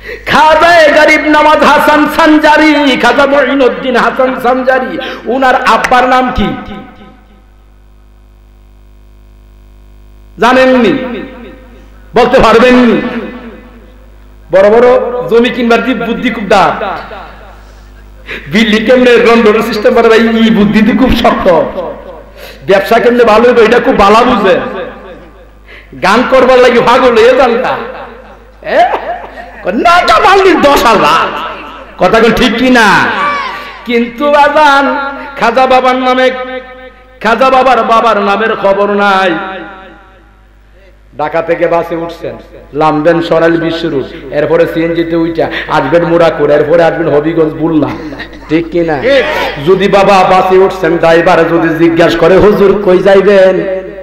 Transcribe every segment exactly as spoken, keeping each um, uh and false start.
খাজায়ে গরিব নওয়াজ হাসান সানজারি, খাজা মঈনুদ্দিন হাসান সানজারি, উনার আব্বার নাম কি জানেননি? বলতে পারবেননি? বড় বড় জমি কিনবার দি বুদ্ধি খুব দাঁত, বিল্ডিং কেমনে রন্ডন সিস্টেম করে ভাই, এই বুদ্ধি দি খুব শক্ত। ব্যবসা কেমনে ভালো হবে এটা খুব ভালো বুঝে। গান করবার লাগি ভাগল এ জানতা নাটা মালিক দশ হাজার, কথা কোন ঠিক কিনা? কিন্তু বাজান খাজা বাবার নামে, খাজা বাবার বাবার নামের খবর নাই। ঢাকা থেকে বাসে উঠছেন, নামবেন সরাইল বিশ্ব রোড, এরপরে সিএনজিতে উঠা আসবেন মুরাকুর, এরপরে আসবেন হবিগঞ্জ বুল্লা, ঠিক কিনা? যদি বাবা বাসে উঠছেন, ড্রাইভার যদি জিজ্ঞাসা করে হুজুর কই যাইবেন,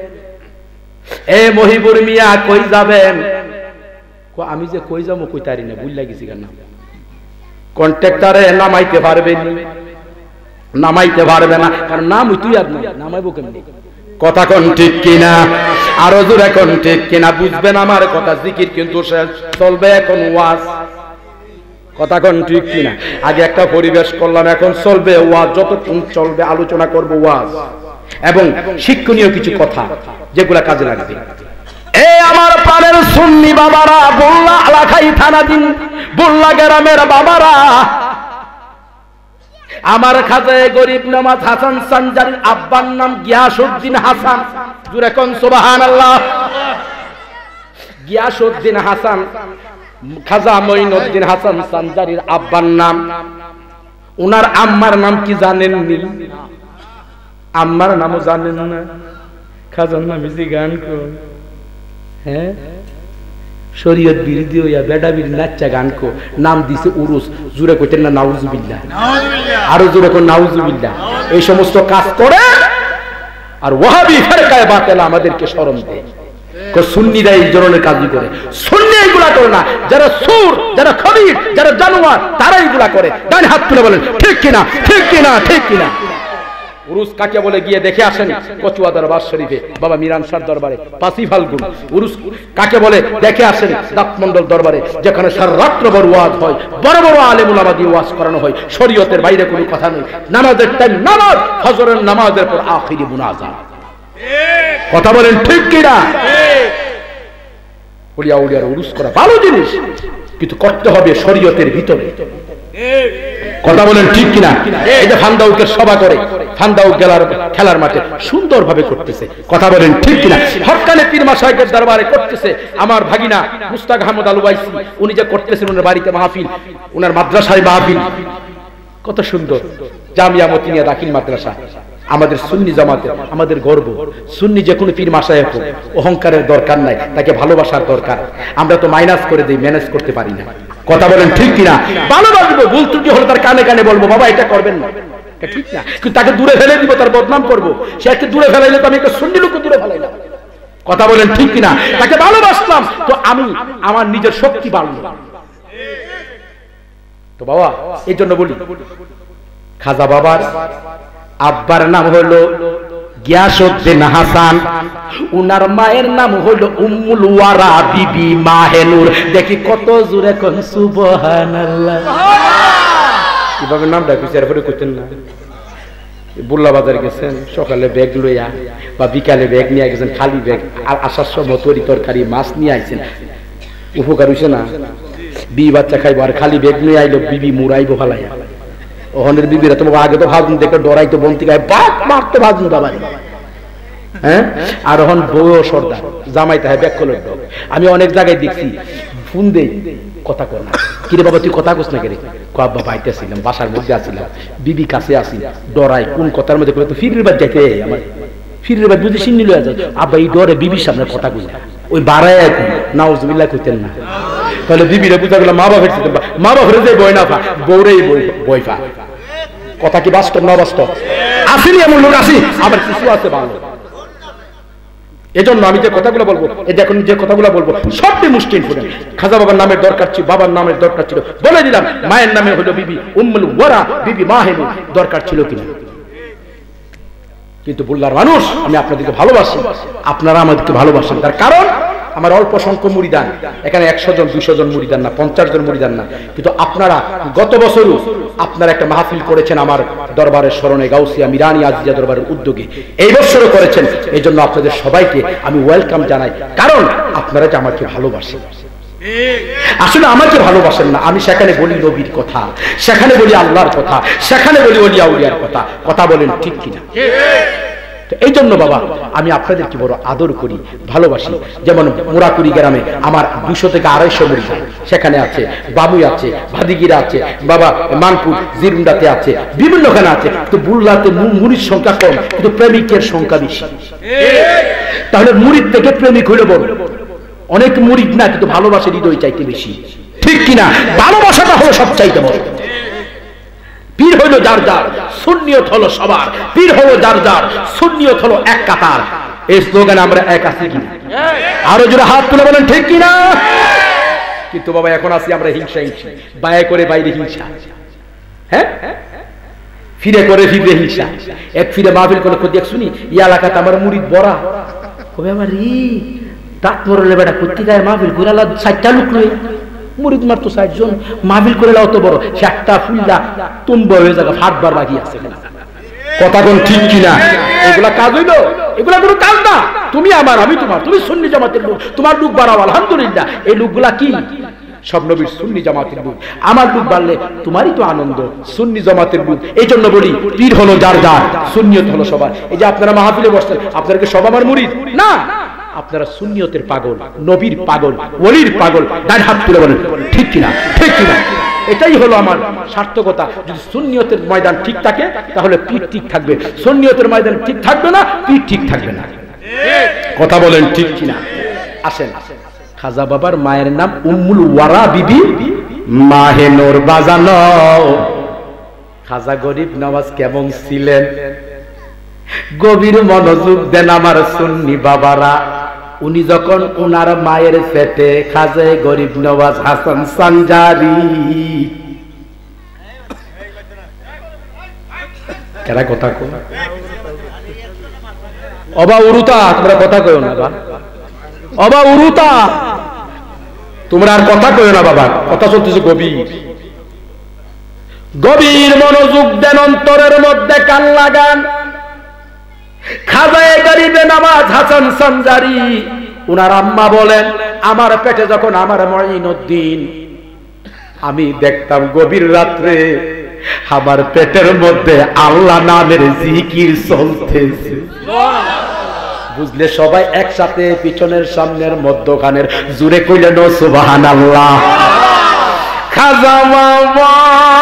এ মহিবুর মিয়া কই যাবেন, আমি যে কই যাবো কই তারি না, ভুল লাগিছি কেন? কন্ট্রাক্টরে নামাইতে পারবে নামাইতে পারবে না, কারণ নাম তুই আর নামাইবো কেমনি? কথা কোন ঠিক কিনা? আরো জোরে কোন ঠিক কিনা? বুঝবেন আমার কথা। জিকির কিন্তু শেষ, চলবে এখন ওয়াজ। কথা কোন ঠিক কিনা? আগে একটা পরিবেশ করলাম, এখন চলবে ওয়াজ। যতক্ষণ চলবে আলোচনা করব ওয়াজ এবং শিক্ষণীয় কিছু কথা যেগুলা কাজে লাগবে। এ আমার প্রাণের সুন্নি বাবারা, বল্লা এলাকায় থানাধীন বল্লা গ্রামের বাবারা, আমার খাজায়ে গরিব নওয়াজ হাসান সানজারির আব্বার নাম গিয়াসউদ্দিন হাসান। জোরে কোন সুবহানাল্লাহ। গিয়াসউদ্দিন হাসান, খাজা মঈনুদ্দিন হাসান সানজারির আব্বার নাম। উনার আম্মার নাম কি জানেননি? আম্মার নামও জানেন না? খাজার নাম ইজি গান কর, হ্যাঁ শরীয়ত বিরোধী হইয়া বেডা বিড়ি নাচ্চা গান কো, নাম দিছে উরুস। জোরে কইতেন না নাউজুবিল্লাহ? আরো জোরে কোন নাউজুবিল্লাহ? এই সমস্ত কাজ করে আর ওয়াহাবি ফিরকায়ে বাতিলা আমাদেরকে শরম দেয়। কো সুন্নিরা এই ধরনের কাজই করে, সুন্নি এগুলা করে না। যারা সুর, যারা খবির, যারা জানোয়ার, তারা এগুলা করে। ডান হাত তুলে বলেন ঠিক কিনা? ঠিক কিনা? ঠিক কিনা? উরুস কাকে বলে গিয়ে দেখে আসেন কচুয়া দরবার শরীফে, বাবা মিরান শাহ দরবারে পাঁচই ফাল্গুন। উরুস কাকে বলে দেখে আসেন দাঁতমন্ডল দরবারে, যেখানে সারা রাত্র বড় ওয়াজ হয়, বড় বড় আলেম উলামা দিয়ে ওয়াজ করানো হয়। শরীয়তের বাইরে কোনো কথা নেই। নামাজের টাইম নামাজ, ফজরের নামাজের পর আখিরি মুনাজাত। কথা বলেন ঠিক কিনা? উলিয়া উলিয়ার উরুস করা ভালো জিনিস, কিন্তু করতে হবে শরীয়তের ভিতরে। কথা বলেন ঠিক কিনা? এই যে ফান্দাউকের সভা করে, ফান্দাউক গেলার খেলার মাঠে সুন্দরভাবে করতেছে। কথা বলেন ঠিক কিনা? হক্কানে পীর মাশায়েখের দরবারে করতেছে। আমার ভাগিনা মুস্তাক আহমদ আল ওয়াইসি, উনি যে করতেছেন ওনার বাড়িতে মাহফিল, ওনার মাদ্রাসায় মাহফিল, কত সুন্দর। জামিয়া মতিনিয়া দাখিল মাদ্রাসা আমাদের সুন্নি জামাতের আমাদের গর্ব। সুন্নি যে কোনো পীর মাশায়েখ হোক, অহংকারের দরকার নাই, তাকে ভালোবাসার দরকার। আমরা তো মাইনাস করে দিই, ম্যানেজ করতে পারি না। কথা বলেন ঠিক কিনা? ভালোবাসবো, ভুল ত্রুটি হলে তার কানে কানে বলবো, বাবা এটা করবেন না, ঠিক না? কিন্তু তাকে দূরে ফেলে দিব, তার বদনাম করবো। সে একটু দূরে ফেলাইলে তো আমি একটা সুন্নি লোককে দূরে ফেলাইলাম। কথা বলেন ঠিক কিনা? তাকে ভালোবাসলাম তো আমি আমার নিজের শক্তি বাড়লো। তো বাবা এই জন্য বলি, খাজা বাবার আব্বার নাম হলো গিয়াসউদ্দিন হাসান, উনার মায়ের নাম হলো উম্মুল ওয়ারা বিবি মাহেনুর। দেখি কত জোরে কোন সুবহানাল্লাহ। এভাবে নামটা কিছু এরপরে করতেন না। বুল্লা বাজার গেছেন সকালে ব্যাগ লইয়া, বা বিকালে ব্যাগ নিয়ে গেছেন খালি ব্যাগ, আর আসার সময় তরি তরকারি মাছ নিয়ে আইছেন। উপকার হইছে না? বি বাচ্চা খাইব আর খালি ব্যাগ নিয়ে আইলো, বিবি মুরাইবো ফালাইয়া। ওখানের বিবিরা তোমাকে আগে তো ভাজুন দেখে ডরাইতো, বন্তি গায়ে বাপ মারতো ভাজুন বাবা, হ্যাঁ। আর এখন বউ সর্দার, জামাই তাহে ব্যাগ করলো। আমি অনেক জায়গায় দেখছি ফোন দেই, কথা কর না, কিরে বাবা তুই কথা কস না কেরে? আব্বা বাইতে আসছিলাম, বাসার মধ্যে আসছিলাম, বিবি কাছে আসি, ডরাই কোন কথার মধ্যে তো ফিরের বাদ যাইতে আমার ফিরের বাদ বুঝে সিন্নি লয়ে যায়। আব্বা এই ডরে বিবির সামনে কথা কই না, ওই বাড়ায় এখন নাউজুবিল্লাহ কইতেন না। তাহলে বিবিরা বুঝা গেল মা বাপের সাথে, মা বাপের যে বই না ফা, বউরেই বই ফা। কথা কি বাস্তব না বাস্তব? আসেনি এমন লোক, আসি আবার কিছু আছে ভালো। এজন্য আমি যে কথাগুলো বলবো, এই দেখুন যে কথাগুলো বলবো সবটি মুশকিল ফুটেন। খাজা বাবার নামের দরকার ছিল, বাবার নামের দরকার ছিল, বলে দিলাম। মায়ের নামে হলো বিবি উম্মুল ওয়ারা বিবি মাহেনুর, দরকার ছিল কিনা? কিন্তু বুল্লার মানুষ, আমি আপনাদেরকে ভালোবাসি, আপনারা আমাদেরকে ভালোবাসেন। তার কারণ আমার অল্প সংখ্যক মুরিদান, এখানে একশো জন দুশো জন মুরিদান না, পঞ্চাশ জন মুরিদান না, কিন্তু আপনারা গত বছরও আপনারা একটা মাহফিল করেছেন আমার দরবারের স্মরণে, গাউসিয়া মিরানি আজিজা দরবারের উদ্যোগে, এই বছরও করেছেন। এই জন্য আপনাদের সবাইকে আমি ওয়েলকাম জানাই, কারণ আপনারা যে আমাকে ভালোবাসেন। আসলে আমাকে ভালোবাসেন না, আমি সেখানে বলি নবীর কথা, সেখানে বলি আল্লাহর কথা, সেখানে বলি ওলিয়া উলিয়ার কথা। কথা বলেন ঠিক কিনা? এই জন্য বাবা আমি আপনাদেরকে বড় আদর করি, ভালোবাসি। যেমন মোরাকুড়ি গ্রামে আমার দুশো থেকে আড়াইশো মুড়ি, সেখানে আছে বাবুই আছে, ভাদিগিরা আছে, বাবা মানপুর জিরুন্ডাতে আছে, বিভিন্নখানে আছে। তো বুল্লাতে মুড়ির সংখ্যা কম, কিন্তু প্রেমিকের সংখ্যা বেশি। তাহলে মুড়ির থেকে প্রেমিক হইলে বল, অনেক মুরিদ না, কিন্তু ভালোবাসার হৃদয় চাইতে বেশি, ঠিক কিনা? ভালোবাসাটা হলো সব চাইতে বড়। পীর হইল যার যার, সুন্নিয়ত হলো সবার। পীর হলো যার যার, সুন্নিয়ত হলো এক কাতার। এই স্লোগানে আমরা এক আছি কিনা? আরো জোরে হাত তুলে বলেন ঠিক কিনা? কিন্তু বাবা এখন আছি আমরা হিংসা হিংসা, বায়ে করে বাইরে হিংসা, হ্যাঁ ফিরে করে ফিরে হিংসা। এক ফিরে মাহফিল করে দেখ শুনি ই এলাকাতে আমার মুরিদ বড়া, কবে আমার রি দাঁত মরলে বেটা করতে গায়ে মাহফিল করে আলা ষাটটা লোক রয়ে মুরিদ মারতো ষাট জন, মাহফিল করে অত বড় ষাটটা ফুলদা তুম্ব হয়ে যাবে, ফাটবার বাকি আছে। কথা কোন ঠিক কিনা? এগুলা কাজ হইলো? এগুলা কোনো কাজ না। তুমি আমার, আমি তোমার, তুমি সুন্নি জামাতের লোক, তোমার লোক বাড়াও আলহামদুলিল্লাহ। এই লোকগুলা কি? সব নবীর সুন্নি জামাতের লোক। আমার লোক বাড়লে তোমারই তো আনন্দ, সুন্নি জামাতের লোক। এই জন্য বলি পীর হলো যার যার, সুন্নিয়ত হলো সবার। এই যে আপনারা মাহফিলে বসছেন, আপনাদেরকে সব আমার মুরিদ না, আপনারা সুন্নিয়তের পাগল, নবীর পাগল, ওলির পাগল। ডান হাত তুলে বলেন ঠিক কিনা? ঠিক কিনা? এটাই হলো আমার সার্থকতা। যদি সুন্নিয়তের ময়দান ঠিক থাকে তাহলে পীর ঠিক থাকবে, সুন্নিয়তের ময়দান ঠিক থাকবে না, পীর ঠিক থাকবে না। কথা বলেন ঠিক কিনা? আসেন, খাজা বাবার মায়ের নাম উম্মুল ওয়ারা বিবি মাহে নূর বাজানো। খাজা গরিব নওয়াজ কেমন ছিলেন? গভীর মনোযোগ দেন আমার সুন্নি বাবারা। উনি যখন ওনার মায়ের পেটে, খাজা গরিব নওয়াজ হাসান সানজারি, এরা কথা কো অবা উরুতা, তোমরা কথা কয়ো না বা অবা উরুতা, তোমরা আর কথা কয়ো না বাবা, কথা চলতেছে গভীর। গভীর মনোযোগ দেন, অন্তরের মধ্যে কান লাগান। খাজায়ে গরিবে নওয়াজ হাসান সানজারি উনার আম্মা বলেন, আমার পেটে যখন আমার মঈনুদ্দিন, আমি দেখতাম গভীর রাত্রে আমার পেটের মধ্যে আল্লাহ নামের জিকির চলতেছে। বুঝলে সবাই একসাথে, পিছনের সামনের মধ্যখানের, জুড়ে কইলেন সুবহানাল্লাহ। খাজা বাবা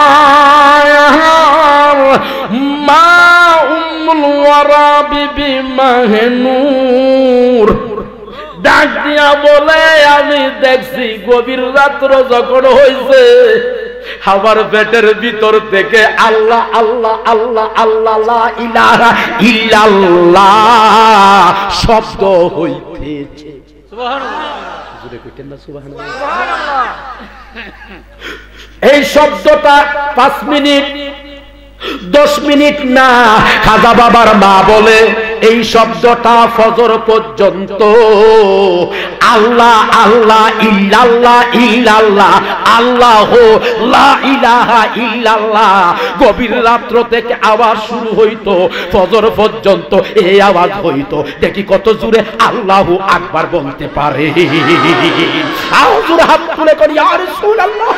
মা উম্মুল ওয়ারা বিবি মাহে নূর ডাক দিয়া বলে, আমি দেখছি গভীর রাত্র যখন হইছে আমার পেটের ভিতর থেকে আল্লাহ আল্লাহ আল্লাহ আল্লাহ লা ইলাহা ইল্লাল্লাহ শব্দ হইতেছে। সুবহানাল্লাহ, জুড়ে কইতেন না সুবহানাল্লাহ? এই শব্দটা পাঁচ মিনিট দশ মিনিট না, খাজা বাবার মা বলে এই শব্দটা ফজর পর্যন্ত আল্লাহ আল্লাহ ইল্লাল্লাহ ইল্লাল্লাহ আল্লাহ লা ইলাহা ইল্লাল্লাহ গভীর রাত্র থেকে আওয়াজ শুরু হইতো, ফজর পর্যন্ত এই আওয়াজ হইতো। দেখি কত জোরে আল্লাহু আকবার বলতে পারে। আউযুর হাত তুলে করি ইয়া রাসূলুল্লাহ।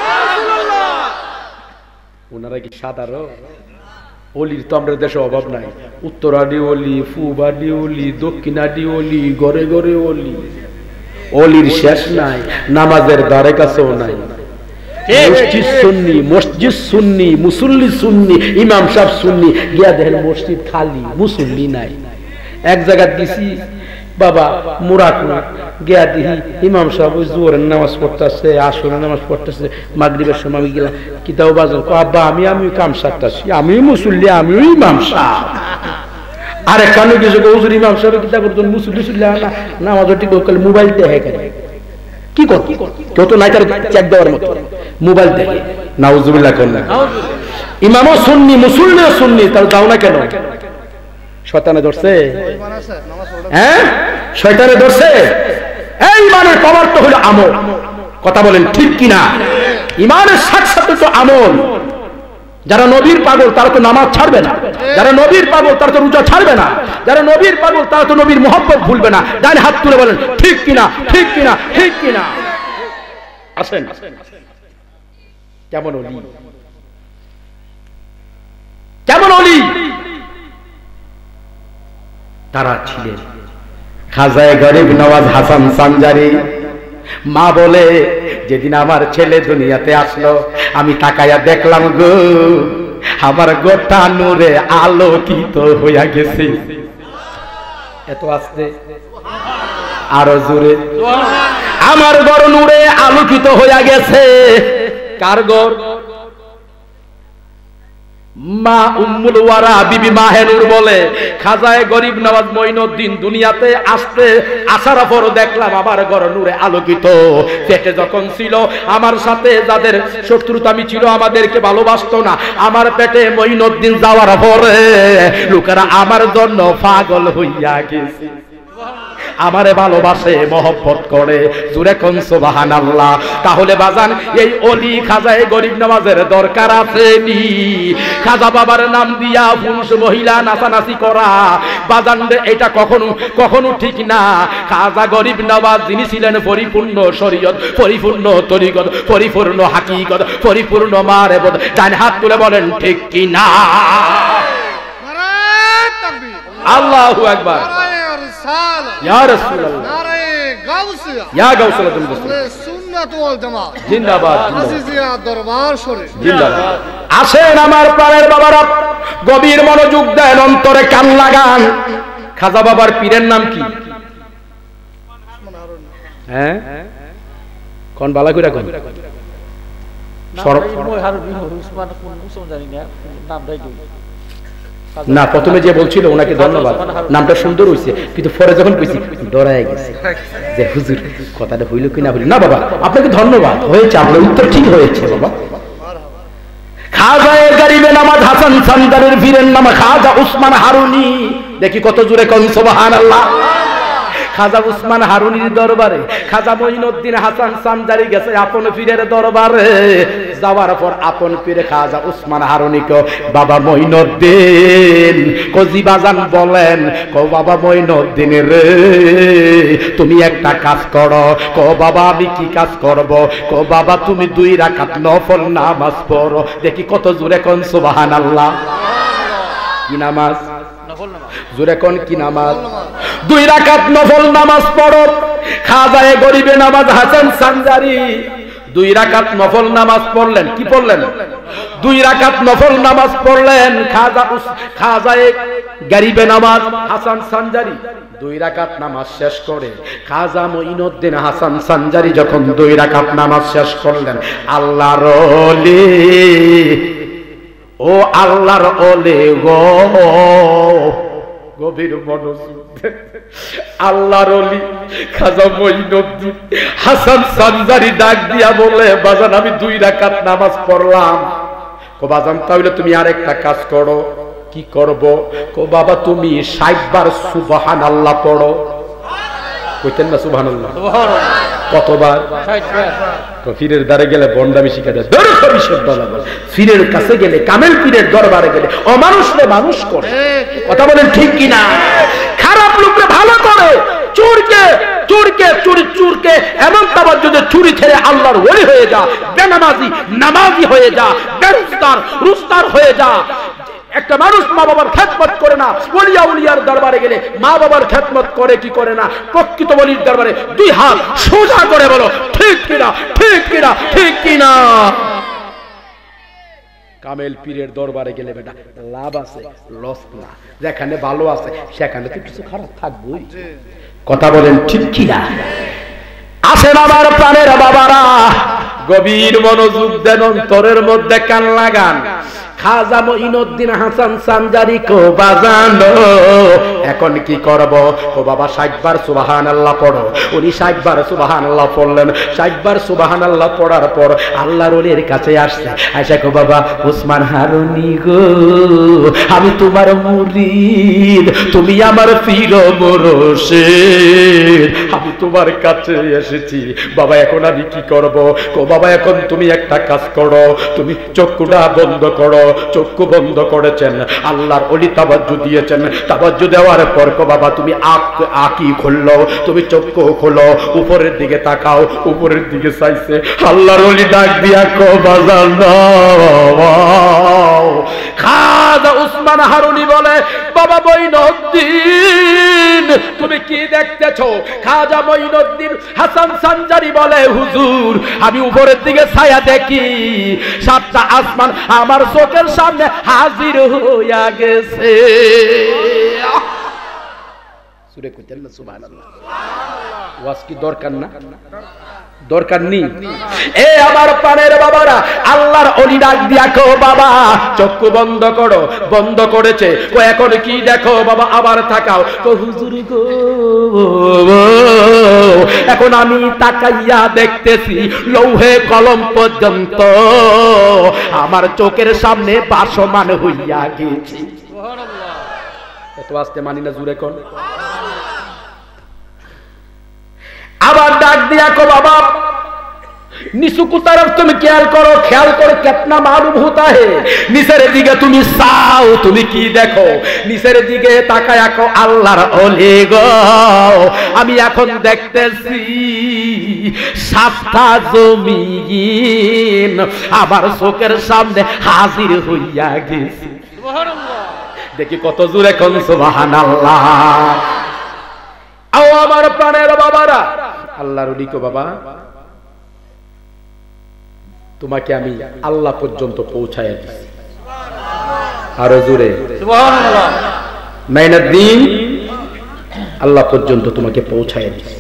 ওনারা কি সাধারণ অলির তো আমাদের দেশে অভাব নাই। উত্তরাদি অলি, পূবাদি অলি, দক্ষিণাদি অলি, ঘরে ঘরে অলি, অলির শেষ নাই, নামাজের ধারে কাছেও নাই। মসজিদ সুন্নি, মসজিদ সুন্নি, মুসল্লি সুন্নি, ইমাম সাহেব সুন্নি, গিয়া দেখেন মসজিদ খালি, মুসল্লি নাই। এক জায়গায় দিছি বাবা মুরাকুনা, গিয়া দিহি ইমাম সাহেব ওই জোহরের নামাজ পড়তেছে, আসরের নামাজ পড়তেছে, মাগরিবের সময় আমি গেলাম কিতাব বাজার, আব্বা আমি আমি কাম সারতাছি, আমিও মুসল্লি, আমিও ইমাম সাহেব। আরে কানে কিছু হুজুর ইমাম সাহেব কিতাব করতেন, মুসল্লি সুল্লি না নামাজ ঠিক মোবাইল দেখে কেন? কি কর কেউ তো নাই তার চেক দেওয়ার মতো, মোবাইল দেখে। নাউজুবিল্লাহ করলেন। ইমামও সুন্নি, মুসল্লিও সুন্নি, তার যাও না কেন? শয়তানে ধরছে, হ্যাঁ শয়তানে ধরছে। এই ইমানের পাওয়ার তো হলো আমল। কথা বলেন ঠিক কিনা? ইমানের সাথে সাথে তো আমল। যারা নবীর পাগল তারা তো নামাজ ছাড়বে না, যারা নবীর পাগল তারা তো রোজা ছাড়বে না, যারা নবীর পাগল তারা তো নবীর মহব্বত ভুলবে না। ডান হাত তুলে বলেন ঠিক কিনা, ঠিক কিনা, ঠিক কিনা। আসেন, কেমন ওলি, কেমন ওলি তারা ছিলেন। খাজায়ে গরিব নওয়াজ হাসান সানজারি মা বলে, যেদিন আমার ছেলে দুনিয়াতে আসলো আমি তাকায়া দেখলাম গো আমার গোটা নূরে আলোকিত হইয়া গেছে। এত আস্তে, আরো জোরে। আমার ঘর নূরে আলোকিত হইয়া গেছে। কার ঘর? মা উম্মুল ওয়ারা বিবি মাহেনুর বলে, খাজায়ে গরিব নওয়াজ মঈনুদ্দিন দুনিয়াতে আসতে আসার পর দেখলাম আমার ঘর নূরে আলোকিত। পেটে যখন ছিল আমার সাথে যাদের শত্রুতামি ছিল, আমাদেরকে ভালোবাসতো না, আমার পেটে মঈনুদ্দিন যাওয়ার পরে লোকেরা আমার জন্য পাগল হইয়া গেছে, আমারে ভালোবাসে, মহব্বত করে। জোরে কোন সুবহানাল্লাহ। তাহলে বাজান এই ওলি খাজায়ে গরিব নওয়াজের দরকার আছে নি? খাজা বাবার নাম দিয়া পুরুষ মহিলা নাচানাচি করা বাজান রে, এটা কখনো কখনো ঠিক না। খাজা গরিব নওয়াজ যিনি ছিলেন পরিপূর্ণ শরীয়ত, পরিপূর্ণ তরিকত, পরিপূর্ণ হাকিকত, পরিপূর্ণ মারেফত। ডান হাত তুলে বলেন ঠিক কি না? আল্লাহু আকবার। ইয়া রাসূলুল্লাহ, নারে গাউসিয়া, ইয়া গাউসুল সুন্নাত ওয়াল জামাত জিন্দাবাদ, আজিজিয়া দরবার শরীফ জিন্দাবাদ। আসেন আমার প্রাণের বাবারা, গভীর মনোযোগ দেন, অন্তরে কান লাগান। খাজা বাবার পীরের নাম কি? হ্যাঁ কোন বালা কইরা কোন সরব না, প্রথমে যে বলছিল ওনাকে ধন্যবাদ, নামটা সুন্দর হইছে, কিন্তু পরে যখন কইছি ডরায় গেছে যে হুজুর কথাটা হইল কি না হইল। না বাবা আপনাকে ধন্যবাদ, হয়েছে, আপনার উত্তর ঠিক হয়েছে বাবা। খাজায়ে গরিবে নওয়াজ হাসান সানজারির পীরের নাম খাজা উসমান হারুনি। দেখি কত জোরে কোন সুবহানাল্লাহ। খাজা উসমান হারুনির দরবারে খাজা মঈনুদ্দিন হাসান সানজারি গেছে আপন পীরের দরবারে। যাওয়ার পর আপন পীরে খাজা উসমান হারুনিকে, বাবা মঈনুদ্দিন কজি বাজান বলেন, কো বাবা মঈনুদ্দিন রে তুমি একটা কাজ করো। কো বাবা আমি কি কাজ করব? কো বাবা তুমি দুই রাকাত নফল নামাজ পড়ো। দেখি কত জোরে কোন সুবহানাল্লাহ। কি নামাজ? জোরে কোন কি নামাজ? দুই রাকাত নফল নামাজ পড়ো। খাজায়ে গরিবে নওয়াজ হাসান সানজারি দুই রাকাত নফল নামাজ পড়লেন। কি পড়লেন? দুই রাকাত নফল নামাজ পড়লেন। খাজা খাজায়ে গরিবে নওয়াজ হাসান সানজারি দুই রাকাত নামাজ শেষ করে খাজা মঈনুদ্দিন হাসান সানজারি যখন দুই রাকাত নামাজ শেষ করলেন, আল্লাহর ওলি, ও আল্লাহর ওলি গো, গভীর মনোযোগ, আল্লাহর ওলি খাজা মঈনুদ্দিন হাসান সানজারি ডাক দিয়া বলে, বাজান আমি দুই রাকাত নামাজ পড়লাম। কো বাজান তাহলে তুমি আরেকটা কাজ করো। কি করব? কো বাবা তুমি ষাট বার সুবহানাল্লাহ পড়ো। কইতেন না সুবহানাল্লাহ? কতবার? ষাট বার। পীরের দ্বারে গেলে বন্ডামি শিখা দেয়, পীরের কাছে গেলে, কামেল পীরের দরবারে গেলে অমানুষরে মানুষ করে। কথা বলেন ঠিক কিনা? খারাপ লোকরে ভালো করে, চোরকে চোরকে চুরি চুরকে এমন তাবার যদি চুরি ছেড়ে আল্লাহর ওলি হয়ে যা, বেনামাজি নামাজি হয়ে যা, বেরুস্তার রুস্তার হয়ে যা। একটা মানুষ মা বাবার খেদমত করে না, ওলিয়া উলিয়ার দরবারে গেলে মা বাবার খেদমত করে কি করে না? প্রকৃত ওলির দরবারে দুই হাত সোজা করে বলো ঠিক কিনা, ঠিক কিনা, ঠিক কিনা। কামেল পীরের দরবারে গেলে বেটা লাভ আছে, লস না। যেখানে ভালো আছে সেখানে তো কিছু খারাপ থাকবেই। কথা বলেন ঠিক কিনা? আসেন আমার প্রাণের বাবারা, গভীর মনোযোগ দেন, অন্তরের মধ্যে কান লাগান। খাজা মঈনুদ্দিন হাসান সানজারি কো বাজানো এখন কি করব? ও বাবা ষাট বার সুবহানাল্লাহ পড়ো। উনি ষাট বার সুবহানাল্লাহ পড়লেন। ষাট বার সুবহানাল্লাহ পড়ার পর আল্লাহর ওলির কাছে আসছে, আয়েশা কো বাবা ওসমান হারুনি গো, আমি তোমার মুরিদ, তুমি আমার পীর মুর্শিদ, আমি তোমার কাছে এসেছি বাবা, এখন আমি কি করব? কো বাবা এখন তুমি একটা কাজ করো, তুমি চক্ষুটা বন্ধ করো। চক্ষু বন্ধ করেছেন, আল্লাহর ওলি তাওয়াজ্জু দিয়েছেন। তাওয়াজ্জু দেওয়ার পর কো বাবা তুমি আঁখ আঁকি খুললো, তুমি চক্ষু খোলো, উপরের দিকে তাকাও। উপরের দিকে চাইছে, আল্লাহর ওলি ডাক দিয়া কো বাজানো। খাজা উসমান হারুনি বলে বাবা মঈনুদ্দিন তুমি কি দেখতেছো? খাজা মঈনুদ্দিন হাসান সানজারি বলে হুজুর আমি উপরের দিকে ছায়া দেখি, সাতটা আসমান আমার চোখের সামনে হাজির হইয়া গেছে। সুরে কইতেন না সুবহানাল্লাহ। ওয়াজ কি দরকার না? দরকার নেই। এ আমার প্রাণের বাবারা, আল্লাহর ওলি ডাক দিয়া কো বাবা চক্ষু বন্ধ করো। বন্ধ করেছে, ও এখন কি দেখো বাবা? আবার তাকাও। তো হুজুর গো এখন আমি তাকাইয়া দেখতেছি লৌহে কলম পর্যন্ত আমার চোখের সামনে ভাসমান হইয়া গেছে। সুবহানাল্লাহ। এত আস্তে মানি না, জুরে কোন। আবার ডাক দিয়া কো বাবা নিচু কু तरफ তুমি খেয়াল করো, খেয়াল করো কিতনা মালুম होता है। নিচের দিকে তুমি চাও, তুমি কি দেখো? নিচের দিকে তাকায়া কো আল্লাহর ওলি গো আমি এখন দেখতেছি সাতটা জমিন আমার চোখের সামনে হাজির হইয়া গেছে। সুবহানাল্লাহ। দেখি কত জোরে কোন সুবহানাল্লাহ। আও আমার প্রাণের বাবারা, আল্লাহর ওলি কো বাবা তোমাকে আমি আল্লাহ পর্যন্ত পৌঁছায় দিছি। আরো জোরে সুবহানাল্লাহ। মাইনুদ্দিন আল্লাহ পর্যন্ত তোমাকে পৌঁছায় দিছি।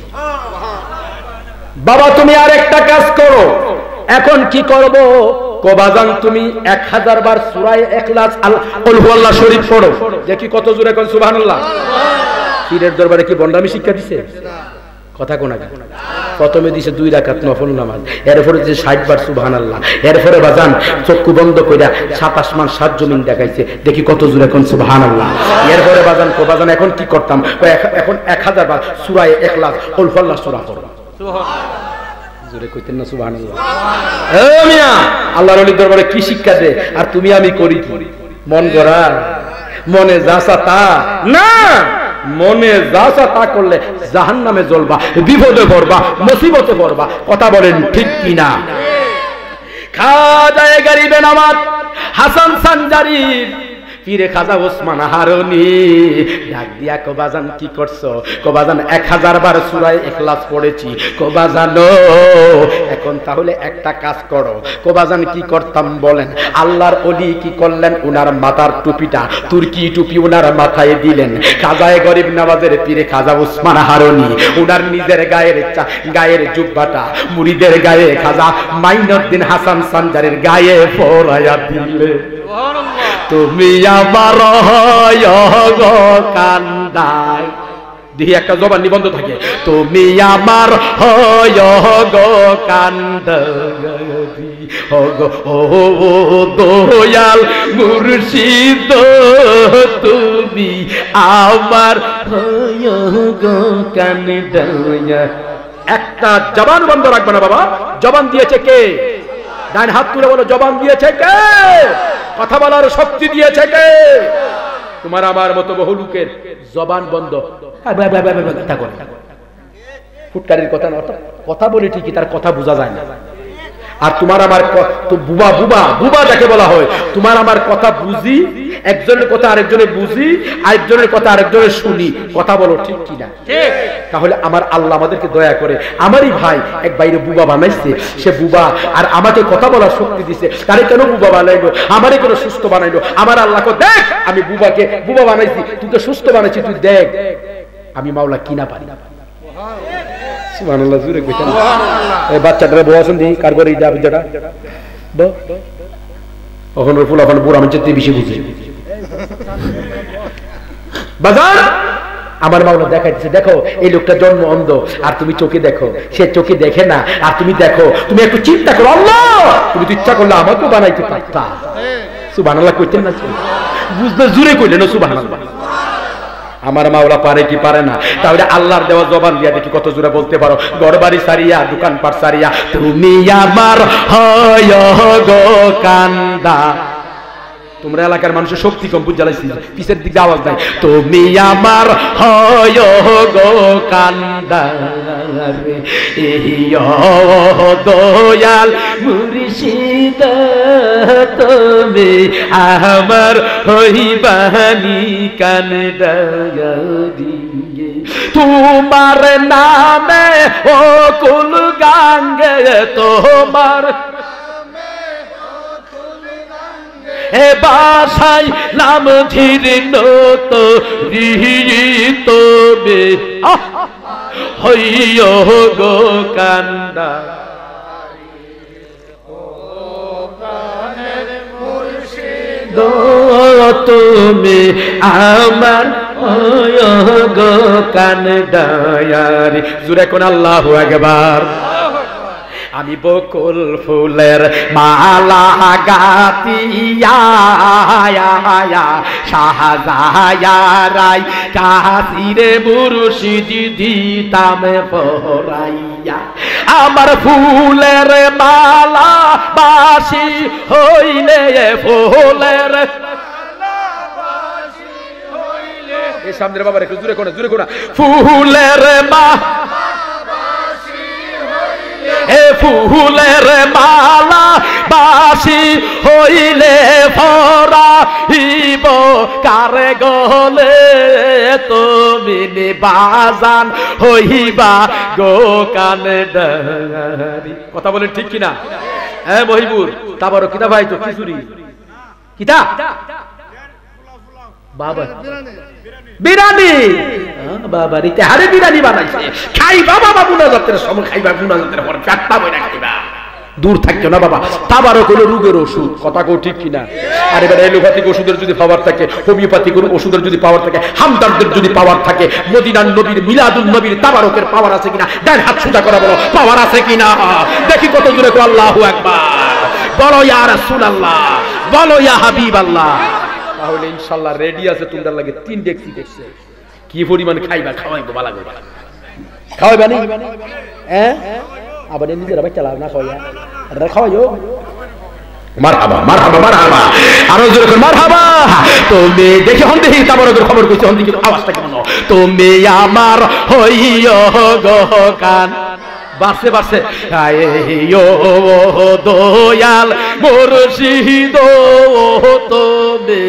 বাবা তুমি আর একটা কাজ করো। এখন কি করব? কবাজান তুমি এক হাজার বার সূরা ইখলাস আল কুল হুয়াল্লাহ শরীফ পড়ো। দেখি কত জোরে কোন সুবহানাল্লাহ। পীরের দরবারে কি বন্ডামি শিক্ষা দিছে? কথা কোন আগে প্রথমে দিছে দুই রাকাত নফল নামাজ, এরপরে দিছে ষাট বার সুবহানাল্লাহ, এরপরে বাজান চক্ষু বন্ধ কইরা সাত আসমান সাত জমিন দেখাইছে। দেখি কত জোরে কোন সুবহানাল্লাহ। এরপরে বাজান কো বাজান এখন কি করতাম? এখন এক হাজার বার সূরা ইখলাস কুল হুয়াল্লাহ সূরা পড়ো। সুবহানাল্লাহ। জোরে কইতেন না সুবহানাল্লাহ। এ মিয়া আল্লাহর ওলির দরবারে কি শিক্ষা দে, আর তুমি আমি করি কি? মন গড়া মনে যাসা তা না, মনে যাসা তা করলে জাহান্নামে জ্বলবা, বিপদে পড়বা, মুসিবতে পড়বা। কথা বলেন ঠিক কিনা? খাজায়ে গরিবে নামাজ হাসান সানজারি পীরে খাজা ওসমান হারুনি ডাক দিয়া কো বাজান কি করছো? কো বাজান এক হাজার বার সূরা ইখলাস পড়েছি। কো বাজানো এখন তাহলে একটা কাজ করো। কো বাজান কি করতাম বলেন? আল্লাহর ওলি কি করলেন? উনার মাথার টুপিটা তুর্কি টুপি উনার মাথায় দিলেন। খাজায়ে গরিব নওয়াজের পীরে খাজা ওসমান হারুনি উনার নিজের গায়ের গায়ের জুব্বাটা মুরিদের গায়ে খাজা মাইনুদ্দিন হাসান সানজারির গায়ে পরাইয়া দিলেন। তুমি আমার গো কান্দাই দেখি একটা জবান নিবন্ধ থাকে, তুমি আমার গো কান্দাই ও দয়াল মুর্শিদ তুমি আমার গো কান্দাই। একটা জবান বন্ধ রাখবে না বাবা। জবান দিয়েছে কে? ডান হাত তুলে বলো, জবান দিয়েছে কে? কথা বলার শক্তি দিয়েছে কে? তোমার আমার মতো বহু লোকের জবান বন্ধ, ফুটকারির কথা না, কথা বলে ঠিকই তার কথা বোঝা যায় না। আর তোমার আমার তো বুবা বুবা বুবা যাকে বলা হয়, তোমার আমার কথা বুঝি, একজনের কথা আরেকজনে বুঝি, আরেকজনের কথা আরেকজনে শুনি। কথা বলো ঠিক কিনা? ঠিক। তাহলে আমার আল্লাহ আমাদেরকে দয়া করে, আমারই ভাই এক বাইরে বুবা বানাইছে, সে বুবা আর আমাকে কথা বলার শক্তি দিছে, তারে কেন বুবা বানাইলো? আমারে কেন সুস্থ বানাইলো? আমার আল্লাহকে দেখ, আমি বুবাকে বুবা বানাইছি, তুই তো সুস্থ বানাইছি, তুই দেখ আমি মাওলা কিনা পারি। সুবহানাল্লাহ। জোরে কইতেন সুবহানাল্লাহ। এই বাচ্চাটারে বসান দি কার করে এই জায়গাটা ব ওখানে ফুলা ফুলা বুড়া মানুষের চেয়ে বেশি বুঝে বাজার আমার মাওলা দেখাইতেছে দেখো এই লোকটা জন্ম অন্ধ আর তুমি চোখে দেখো সে চোখে দেখে না আর তুমি দেখো তুমি একটু চিন্তা করো আল্লাহ তুমি তো ইচ্ছা করলে আমাকেও বানাইতে পারতা সুবহানাল্লাহ কইতেন না বুঝতে জুড়ে কইলেন সুবহানাল্লাহ আমার মাওলা পারে কি পারে না তাহলে আল্লাহর দেওয়া জবান দিয়া দেখি কত জোরে বলতে পারো ঘরবাড়ি সারিয়া দোকানপাট সারিয়া তুমি আমার হয় গো কান্দা তোমরা এলাকার মানুষের শক্তি কম বুঝ জ্বালাইছি পিছের দিকে আওয়াজ নাই তুমি আমার হয় গো কান্দা দয়াল মুর্শিদ তুমি আমার হইবানি কান্দা তোমার নামে ও কুল গাঙ্গে তোমার হে বাসাই নাম ধীর নত রিতবে হইও গো কান্দা তুমি আমার গো কান্দায়ারি জুরে কোন আল্লাহু আকবার আমি বকুল ফুলের মালা গাতিয়া শাহজায়ারাই কাসিরে মুর্শিদ দিতাম পরাইয়া আমার ফুলের মালা বাসি হইলে ফুলের এই সামনে বাবার একটু জুড়ে কোনা জুড়ে কোনা ফুলের মা হে ফুলের মালা বাসি হইলে ফরাইব কারে গলে তুমি বাজান হইবা গো কান্দারি কথা বলেন ঠিক কিনা হ্যাঁ মহিবুর তাবারও কিতা ভাই তো খিচুড়ি কিতা বাবা বিরানি বাবা রিতে হারে বিরানি বানাইছে খাইবা বাবা মুনাজাতের সময় খাইবা মুনাজাতের পর পেটটা বইরা খাইবা দূর থাকতো না বাবা তাবারও কোনো রোগের ওষুধ কথা কো ঠিক কিনা আর এবার এলোপ্যাথিক ওষুধের যদি পাওয়ার থাকে হোমিওপ্যাথিক ওষুধের যদি পাওয়ার থাকে হামদর্দের যদি পাওয়ার থাকে মদিনার নবীর মিলাদুন নবীর তাবারকের পাওয়ার আছে কিনা ডান হাত সোজা করা বলো পাওয়ার আছে কিনা দেখি কত জোরে কো আল্লাহু আকবার বলো ইয়া রাসূলুল্লাহ বলো ইয়া হাবিবাল্লাহ তাহলে ইনশাআল্লাহ রেডি আছে তোমরা লাগে তিন ডেক্সি দেখছে কি পরিমাণ খাইবা খাওয়াইবো বালা করে খাওয়াইবা নি হ্যাঁ আবার নিজেরা বাচ্চা লাভ না খাওয়াইয়া আর খাওয়াইও মারহাবা মারহাবা মারহাবা আরো জোরে করে মারহাবা তুমি দেখি হন দেখি তাবারকের খবর কইছো হন দেখি আওয়াজটা কেমন তুমি আমার হইও গো কান বাসে বাসে আইও দয়াল মুর্শিদ তুমি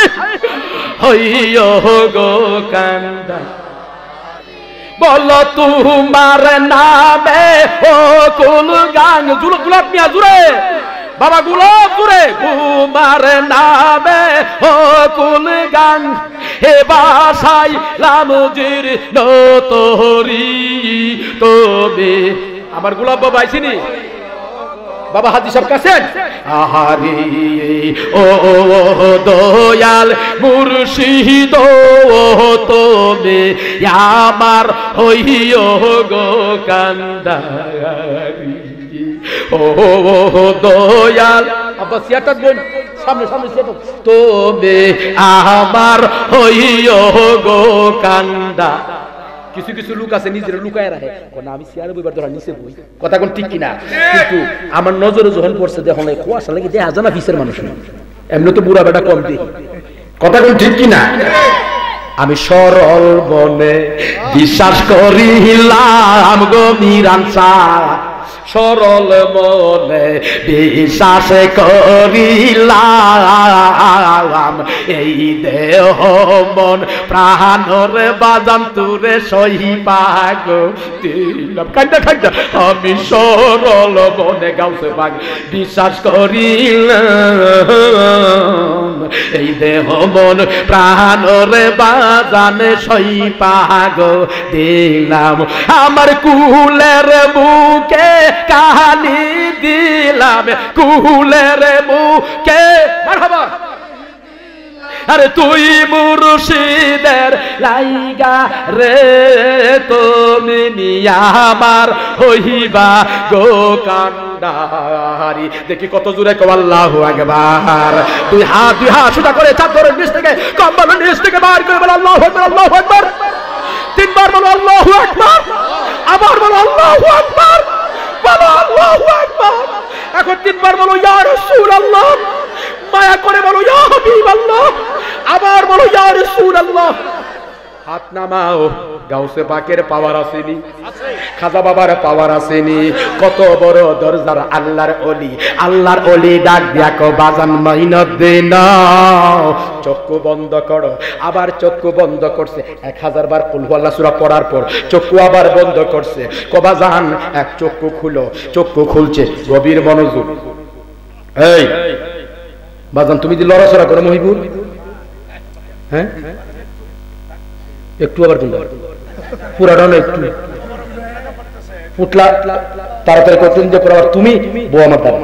হইও গো কান্দা বলো তোমার নামে ও কুল গান জুলুক গুলাব মিয়া জুরে বাবা গুলাব জুরে তোমার নামে ও কুল গান হে বাসাই লামজির নতরি তবে আমার গোলাপ বাবা আইছিনি বাবা হাজি সব কাছেন আহারে ও দয়াল মুর্শিদ তবে আমার হইও গো কান্দারি ও দয়াল আব্বা সিয়াটা বোন সামনে সামনে সিয়াটা তবে আমার হইও গো কান্দা কিছু কিছু লোক আছে নিজের লুকায় রাখে কোন আমি সিয়ারে বইবার ধরা নিচে বই কথা কোন ঠিক কিনা কিন্তু আমার নজরে যখন পড়ছে দেখো না কুয়াশা লাগে দেখা জানা পিসের মানুষ এমনি তো বুড়া বেটা কম দেখি কথা কোন ঠিক কিনা আমি সরল বনে বিশ্বাস করিলাম গো মিরানসা সরল মনে বিশ্বাস করিলাম এই দেহ মন প্রাণর বাজান তুরে সহিপাগ দিলাম কান্দা কান্দা আমি সরল মনে গাউছে পাগ বিশ্বাস করিলাম এই দেহ মন প্রাণর বাজান সহিপাগ দিলাম আমার কুলের বুকে কাহানি দিলাম কুলের বুকে মারহাবা আরে তুই মুর্শিদের লাইগা রে তুমি নিয়া আমার হইবা গো কান্ডারি দেখি কত জোরে কও আল্লাহু আকবার দুই হাত দুই হাত সোজা করে চাদরের নিচ থেকে কম্বলের নিচ থেকে বার করে বল আল্লাহু আকবার আল্লাহু আকবার তিনবার বলো আল্লাহু আকবার আবার বলো আল্লাহু আকবার বলো আল্লাহু আকবার এখন তিনবার বলো ইয়া রাসূলুল্লাহ মায়া করে বলো ইয়া হাবিবাল্লাহ আবার বলো ইয়া রাসূলুল্লাহ হাত নামাও গাউসে পাকের পাওয়ার আসেনি খাজা বাবার পাওয়ার আসেনি কত বড় দরজার আল্লাহর ওলি আল্লাহর ওলি ডাক দিয়া কো বাজান মাইনুদ্দিন চক্ষু বন্ধ করো আবার চক্ষু বন্ধ করছে এক হাজার বার কুল হুয়াল্লাহ সূরা পড়ার পর চক্ষু আবার বন্ধ করছে কো বাজান এক চক্ষু খুলো চক্ষু খুলছে গভীর মনোযোগ এই বাজান তুমি যে লড়াচড়া করো মহিবুল হ্যাঁ একটু আবার বন্ধ পুরাটা না একটু পুতলা তাড়াতাড়ি করতেন যে পর তুমি বউ আমার দাম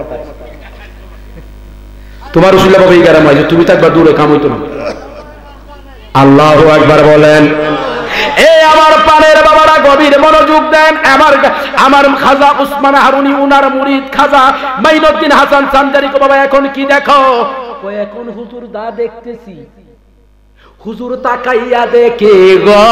তোমার উসিলা বাবা এই গ্রাম আছে তুমি থাকবা দূরে কাম হইতো না আল্লাহু আকবার বলেন এ আমার পানের বাবারা গভীর মনোযোগ দেন আমার আমার খাজা উসমান হারুনি উনার মুরিদ খাজা মাইনুদ্দিন হাসান চান্দারি কো বাবা এখন কি দেখো ও এখন হুজুর দা দেখতেছি হুজুর তাকাইয়া দেখে গো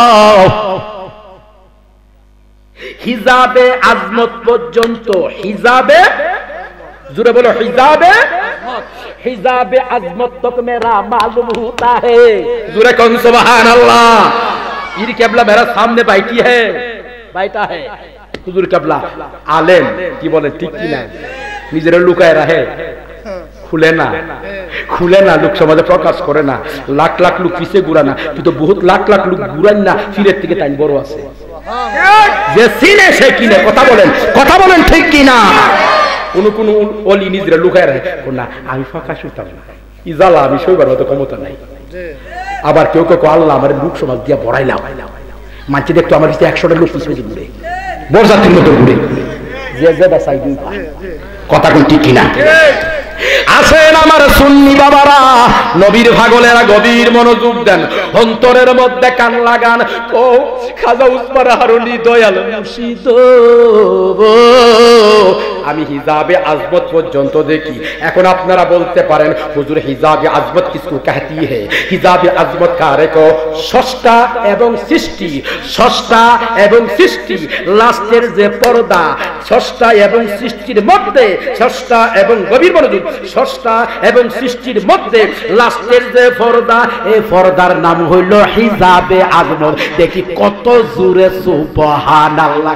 হিজাবে আজমত পর্যন্ত হিজাবে জোরে বলো হিজাবে हिजाब अजमत तक मेरा मालूम होता है जोरे कौन सुभान अल्लाह पीर केबला मेरा सामने बैठी है बैठा है हुजूर केबला आलेम की बोले ठीक की ना নিজের লুকায় রাখে খুলে না খুলে না লোক সমাজে প্রকাশ করে না লাখ লাখ লোক পিছে ঘুরা না কিন্তু বহুত লাখ লাখ লোক ঘুরান না ফিরের থেকে টাইম বড় আছে যে সিনে সে কিনে কথা বলেন কথা বলেন ঠিক কি না কোন কোন ওলি নিজেরা লুকায় রাখে না আমি ফাঁকা শুতাম না ইজালা আমি সইবার মতো ক্ষমতা নাই আবার কেউ কেউ আল্লাহ আমার লোক সমাজ দিয়া বড়াইলাম মানছি দেখতো আমার কাছে একশোটা লোক পিছনে ঘুরে বরযাত্রীর মতো ঘুরে যে যে বাসাই দুই কথা কোন ঠিক কিনা আসেন আমার সুন্নি বাবারা নবীর পাগলেরা গভীর মনোযোগ দেন অন্তরের মধ্যে কান লাগান ও খাজা উসমান হারুনি দয়াল মুর্শিদ আমি হিজাবে আজমত পর্যন্ত দেখি এখন আপনারা বলতে পারেন হুজুর হিজাবে আজমত কিসকো कहती है হিজাবে আজমত কারে কো স্রষ্টা এবং সৃষ্টি স্রষ্টা এবং সৃষ্টি লাস্টের যে পর্দা স্রষ্টা এবং সৃষ্টির মধ্যে স্রষ্টা এবং গভীর মনোযোগ স্রষ্টা এবং সৃষ্টির মধ্যে লাস্টের যে পর্দা এই পর্দার নাম হইল হিজাবে আজমত দেখি কত জোরে সুবহানাল্লাহ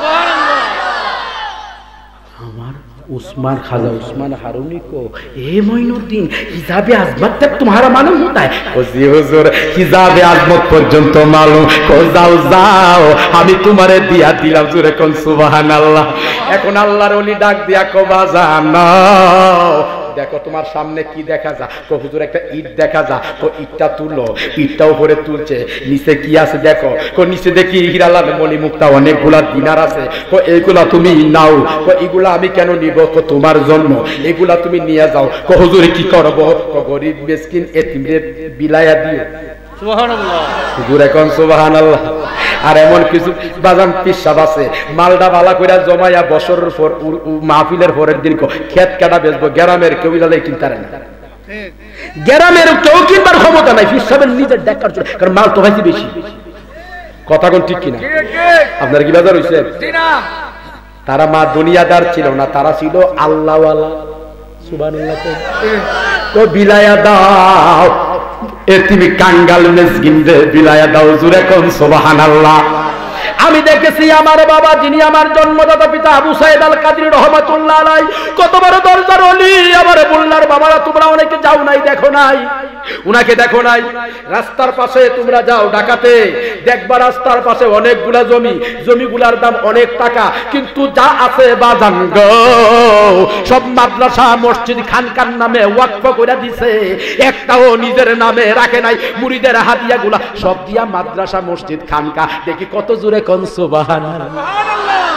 আমার उस्मान खाजा उस्मान हारूनी को ए मोइनुद्दीन हिजाबे आजमत तक तुम्हारा मालूम होता है ओ जी हुजूर हिजाबे आजमत पर्यंत मालूम को जाओ जाओ আমি তোমারে দিয়া দিলাম জোরে কোন সুবহানাল্লাহ এখন আল্লাহর ওলি ডাক দিয়া কো বাজান দেখো তোমার সামনে কি দেখা যা কো হুজুর একটা ইট দেখা যা তো ইটটা তুলো ইটটা উপরে তুলছে নিচে কি আছে দেখো কো নিচে দেখি হীরালাল মণি মুক্তা অনেকগুলা দিনার আছে কো এইগুলা তুমি নাও কো এগুলা আমি কেন নিব কো তোমার জন্য এগুলা তুমি নিয়ে যাও কো হুজুর কি করব কো গরিব মিসকিন এতিমরে বিলায়া দিও সুবহানাল্লাহ হুজুর এখন সুবহানাল্লাহ আর এমন কিছু বাজান পিসাব আছে মালডা বালা কইরা জমায়া বছরের পর মাহফিলের পরের দিন ক্ষেত কাটা বেচবো গ্রামের কেউ ইলালে কিনতে পারে না ঠিক গ্রামের কেউ কিনবার ক্ষমতা নাই পিসাবের নিজের দেখার জন্য কারণ মাল তো হইছে বেশি কথা কোন ঠিক কিনা ঠিক ঠিক আপনারা কি বাজার হইছে ঠিক না তারা মা দুনিয়াদার ছিল না তারা ছিল আল্লাহ ওয়ালা সুবহানাল্লাহ তো বিলায়া দাও এতিমি কাঙ্গাল মিসকিনদের বিলায়া দাও জোরে কোন সুবহানাল্লাহ আমি দেখেছি আমার বাবা যিনি আমার জন্মদাতা পিতা আবু সাইদ আল কাদরি রহমাতুল্লাহ আলাই কত বড় দরজার ওলি আমার বুল্লার বাবারা তোমরা অনেকে যাও নাই দেখো নাই উনাকে দেখো নাই রাস্তার পাশে তোমরা যাও ঢাকাতে দেখবা রাস্তার পাশে অনেকগুলা জমি জমিগুলার দাম অনেক টাকা কিন্তু যা আছে বাজান গো সব মাদ্রাসা মসজিদ খানকার নামে ওয়াকফ করে দিয়েছে একটাও নিজের নামে রাখে নাই মুরিদের হাদিয়াগুলা সব দিয়া মাদ্রাসা মসজিদ খানকা দেখি কত জোরে কোন সুবহানাল্লাহ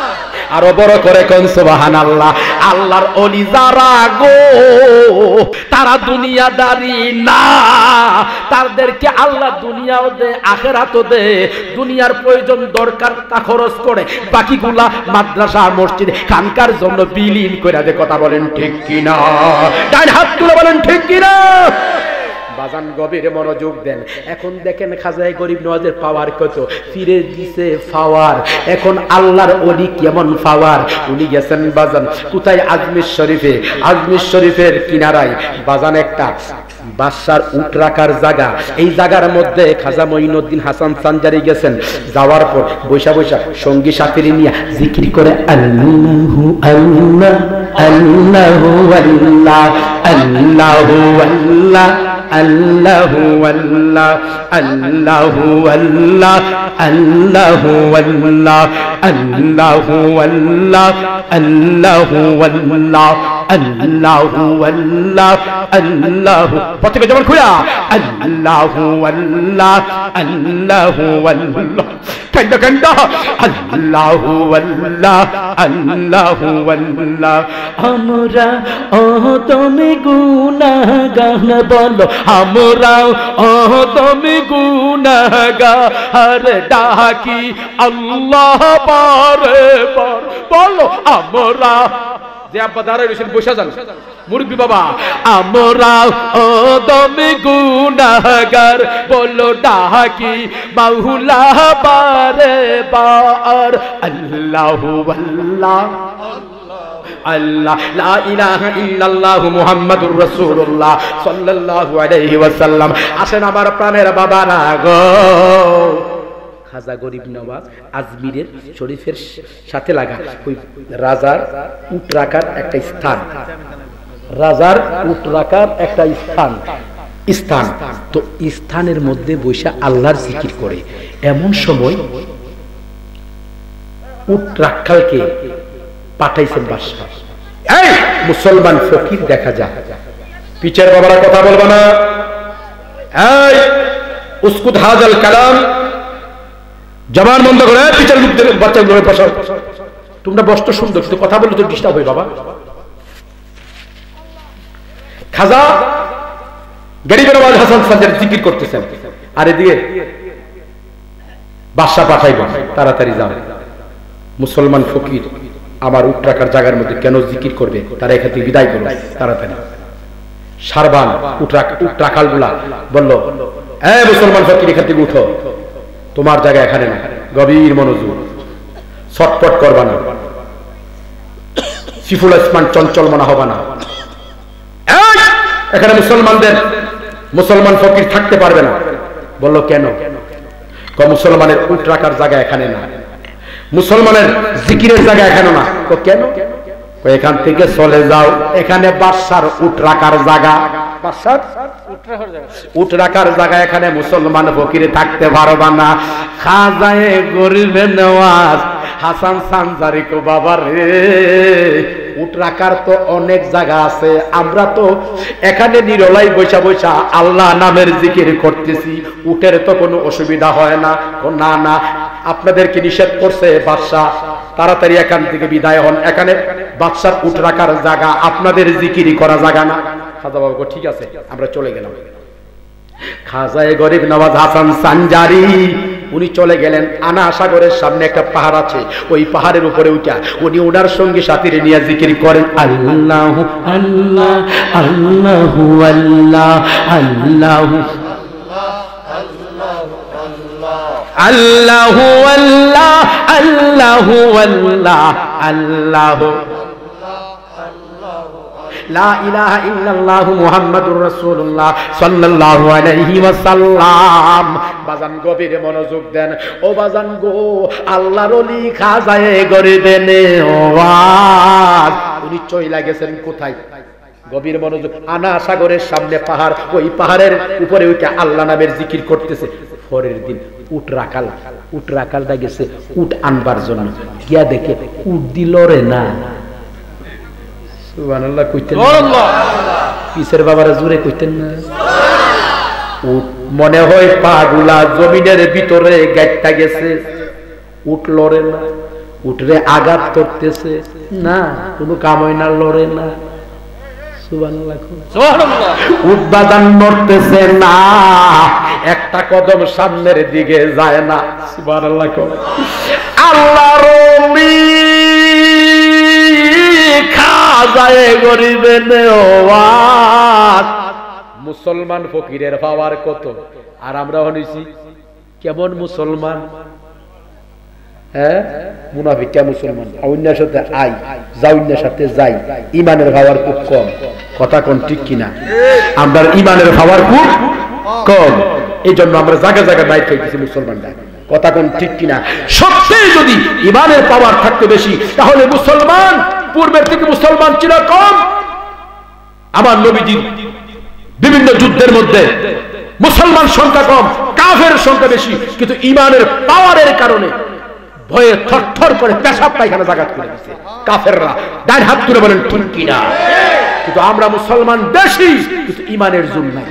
আরো বড় করে কোন সুবহানাল্লাহ। আল্লাহর ওলি যারা গো তারা দুনিয়াদারি না, তাদেরকে আল্লাহ দুনিয়াও দে আখিরাতও দে, দুনিয়ার প্রয়োজন দরকার তা খরচ করে, বাকিগুলা মাদ্রাসা মসজিদ খানকার জন্য বিলীন করে দে। কথা বলেন ঠিক কিনা? ডান হাত তুলে বলেন ঠিক কিনা? বাজান গভীর মনোযোগ দেন। এখন দেখেন খাজায়ে গরিব নওয়াজের পাওয়ার কত, ফিরে দিছে পাওয়ার। এখন আল্লাহর ওলি কেমন পাওয়ার। উনি গেছেন বাজান কোথায়? আজমির শরীফে। আজমির শরীফের কিনারায় বাজান একটা বাদশার উট রাখার জায়গা। এই জায়গার মধ্যে খাজা মঈনুদ্দিন হাসান সানজারি গেছেন। যাওয়ার পর বৈশা বৈশা সঙ্গী সাথী নিয়ে জিকির করে আল্লাহু আল্লাহ আল্লাহু আল্লাহ আল্লাহু আল্লাহ আল্লাহু আল্লাহ আল্লাহু আল্লাহ আল্লাহু আল্লাহ আল্লাহু আল্লাহ আল্লাহু আল্লাহ আল্লাহু আল্লাহ আল্লাহু প্রত্যেকে যেমন খুঁড়া আল্লাহু আল্লাহ আল্লাহু আল্লাহ কান্দা কান্দা আল্লাহু আল্লাহ আল্লাহু আল্লাহ। আমরা ও তুমি গুনাহগার বলো, আমরা ও তুমি গুনাহগার ডাকি আল্লাহ পারে পার বলো। আমরা যে আব্বা দাঁড়ায় রয়েছেন বসে যান মুরব্বী বাবা, আমরা ও তুমি গুনাহগার বলো ডাকি মাওলা পারে পার। আল্লাহু আল্লাহ আল্লাহ লা ইলাহা ইল্লাল্লাহু মুহাম্মাদুর রাসূলুল্লাহ সাল্লাল্লাহু আলাইহি ওয়াসাল্লাম। আসেন আমার প্রাণের বাবারা গো, খাজা গরিব নওয়াজ আজমিরের শরীফের সাথে লাগা ওই রাজার উট রাখার একটা স্থান, রাজার উট রাখার একটা স্থান স্থান তো স্থানের মধ্যে বসে আল্লাহর জিকির করে। এমন সময় উট রাখালকে পাঠাইছেন বাদশা। এই মুসলমান ফকির দেখা যায়, পিছের বাবারা কথা বলবা না, এই উসকুত হাজাল কালাম, জবান বন্ধ করে পিছের লোক বাচ্চা গুলো বসাও। তোমরা বস্ত সুন্দর, শুধু কথা বললে তো ডিস্টার্ব হয় বাবা। খাজা গরিব নওয়াজ হাসান সানজারি জিকির করতেছেন, আর এদিকে বাদশা পাঠাইবেন তাড়াতাড়ি যাও। মুসলমান ফকির আমার উট রাখার জায়গার মধ্যে কেন জিকির করবে, তারা এখান থেকে বিদায় করবে তাড়াতাড়ি। সারবান উট রাখাল গুলা বলল, এই মুসলমান ফকির এখান থেকে উঠো, তোমার জায়গা এখানে না। গভীর মনোযোগ, ছটপট করবা না, সিফুল আসমান চঞ্চল মনা হবা না। এখানে মুসলমানদের মুসলমান ফকির থাকতে পারবে না। বলল কেন? মুসলমানের উট রাখার জায়গা এখানে না, মুসলমানের জিকিরের জায়গা এখানে না। তো কেন? এখান থেকে চলে যাও, এখানে বাদশার উট রাখার জায়গা, বাদশার উট রাখার জায়গা এখানে মুসলমান ফকিরে থাকতে পারবা না। খাজায়ে গরিব নওয়াজ হাসান সানজারি কো বাবা রে, উট রাখার তো অনেক জায়গা আছে, আমরা তো এখানে নিরলাই বৈশা বৈশা আল্লাহ নামের জিকির করতেছি, উটের তো কোনো অসুবিধা হয় না। না না, আপনাদেরকে নিষেধ করছে বাদশা, তাড়াতাড়ি এখান থেকে বিদায় হন, এখানে বাদশার উট রাখার জায়গা, আপনাদের জিকিরি করা জায়গা না। খাজা বাবা ঠিক আছে, আমরা চলে গেলাম। খাজায়ে গরিব নওয়াজ হাসান সানজারি উনি চলে গেলেন। আনা সাগরের সামনে একটা পাহাড় আছে, ওই পাহাড়ের উপরে উঠা উনি ওনার সঙ্গী সাথীরে নিয়ে জিকির করেন আল্লাহু আল্লাহ আল্লাহু আল্লাহ আল্লাহু আল্লাহু আল্লাহ আল্লাহু আল্লাহ আল্লাহু লা ইলাহা ইল্লাল্লাহু মুহাম্মাদুর রাসূলুল্লাহ সাল্লাল্লাহু আলাইহি ওয়াসাল্লাম। বাজান গভীরে মনোযোগ দেন ও বাজান গো, আল্লাহর ওলি খাজায়ে গরিব নওয়াজ উনি চইলা গেছেন কোথায়? গভীর মনোযোগ, আনা সাগরের সামনে পাহাড়, ওই পাহাড়ের উপরে উঠে আল্লাহ নামের জিকির করতেছে। পরের দিন উট রাখাল উট রাখালটা গেছে উট আনবার জন্য, গিয়া দেখে উট দিল রে না। সুবহানাল্লাহ কইতেন না, পিছের বাবারা জোরে কইতেন না। উট মনে হয় পাগুলা জমিনের ভিতরে গাইটা গেছে, উট লড়ে না। উঠরে আঘাত করতেছে না, কোনো কাম হয় না, লড়ে না। উদ্বাদান নড়তেছে না, একটা কদম সামনের দিকে যায় না। সুবহানাল্লাহ। আল্লাহর ওলি খাজায়ে গরিবে নেওয়াজ। মুসলমান ফকিরের পাওয়ার কত, আর আমরা হইছি কেমন মুসলমান? হ্যাঁ, মুনাফিকটা মুসলমান, অন্যের সাথে আই যাওয়ার সাথে যাই, ইমানের পাওয়ার খুব কম। কথা কোন ঠিক কিনা? আমরা ইমানের পাওয়ার খুব কম, এই জন্য আমরা জায়গা জায়গা বাইর খাইতেছি মুসলমানরা। কথা কোন ঠিক কিনা? সত্যি যদি ইমানের পাওয়ার থাকতে বেশি, তাহলে মুসলমান পূর্বের থেকে মুসলমান ছিল কম। আমার নবীজির বিভিন্ন যুদ্ধের মধ্যে মুসলমান সংখ্যা কম, কাফের সংখ্যা বেশি, কিন্তু ইমানের পাওয়ারের কারণে ভয়ে থরথর করে পেশাব পায়খানা জাগাত করে দিচ্ছে কাফেররা। ডান হাত তুলে বলেন ঠিক কিনা? কিন্তু আমরা মুসলমান বেশি, কিন্তু ইমানের জোর নাই।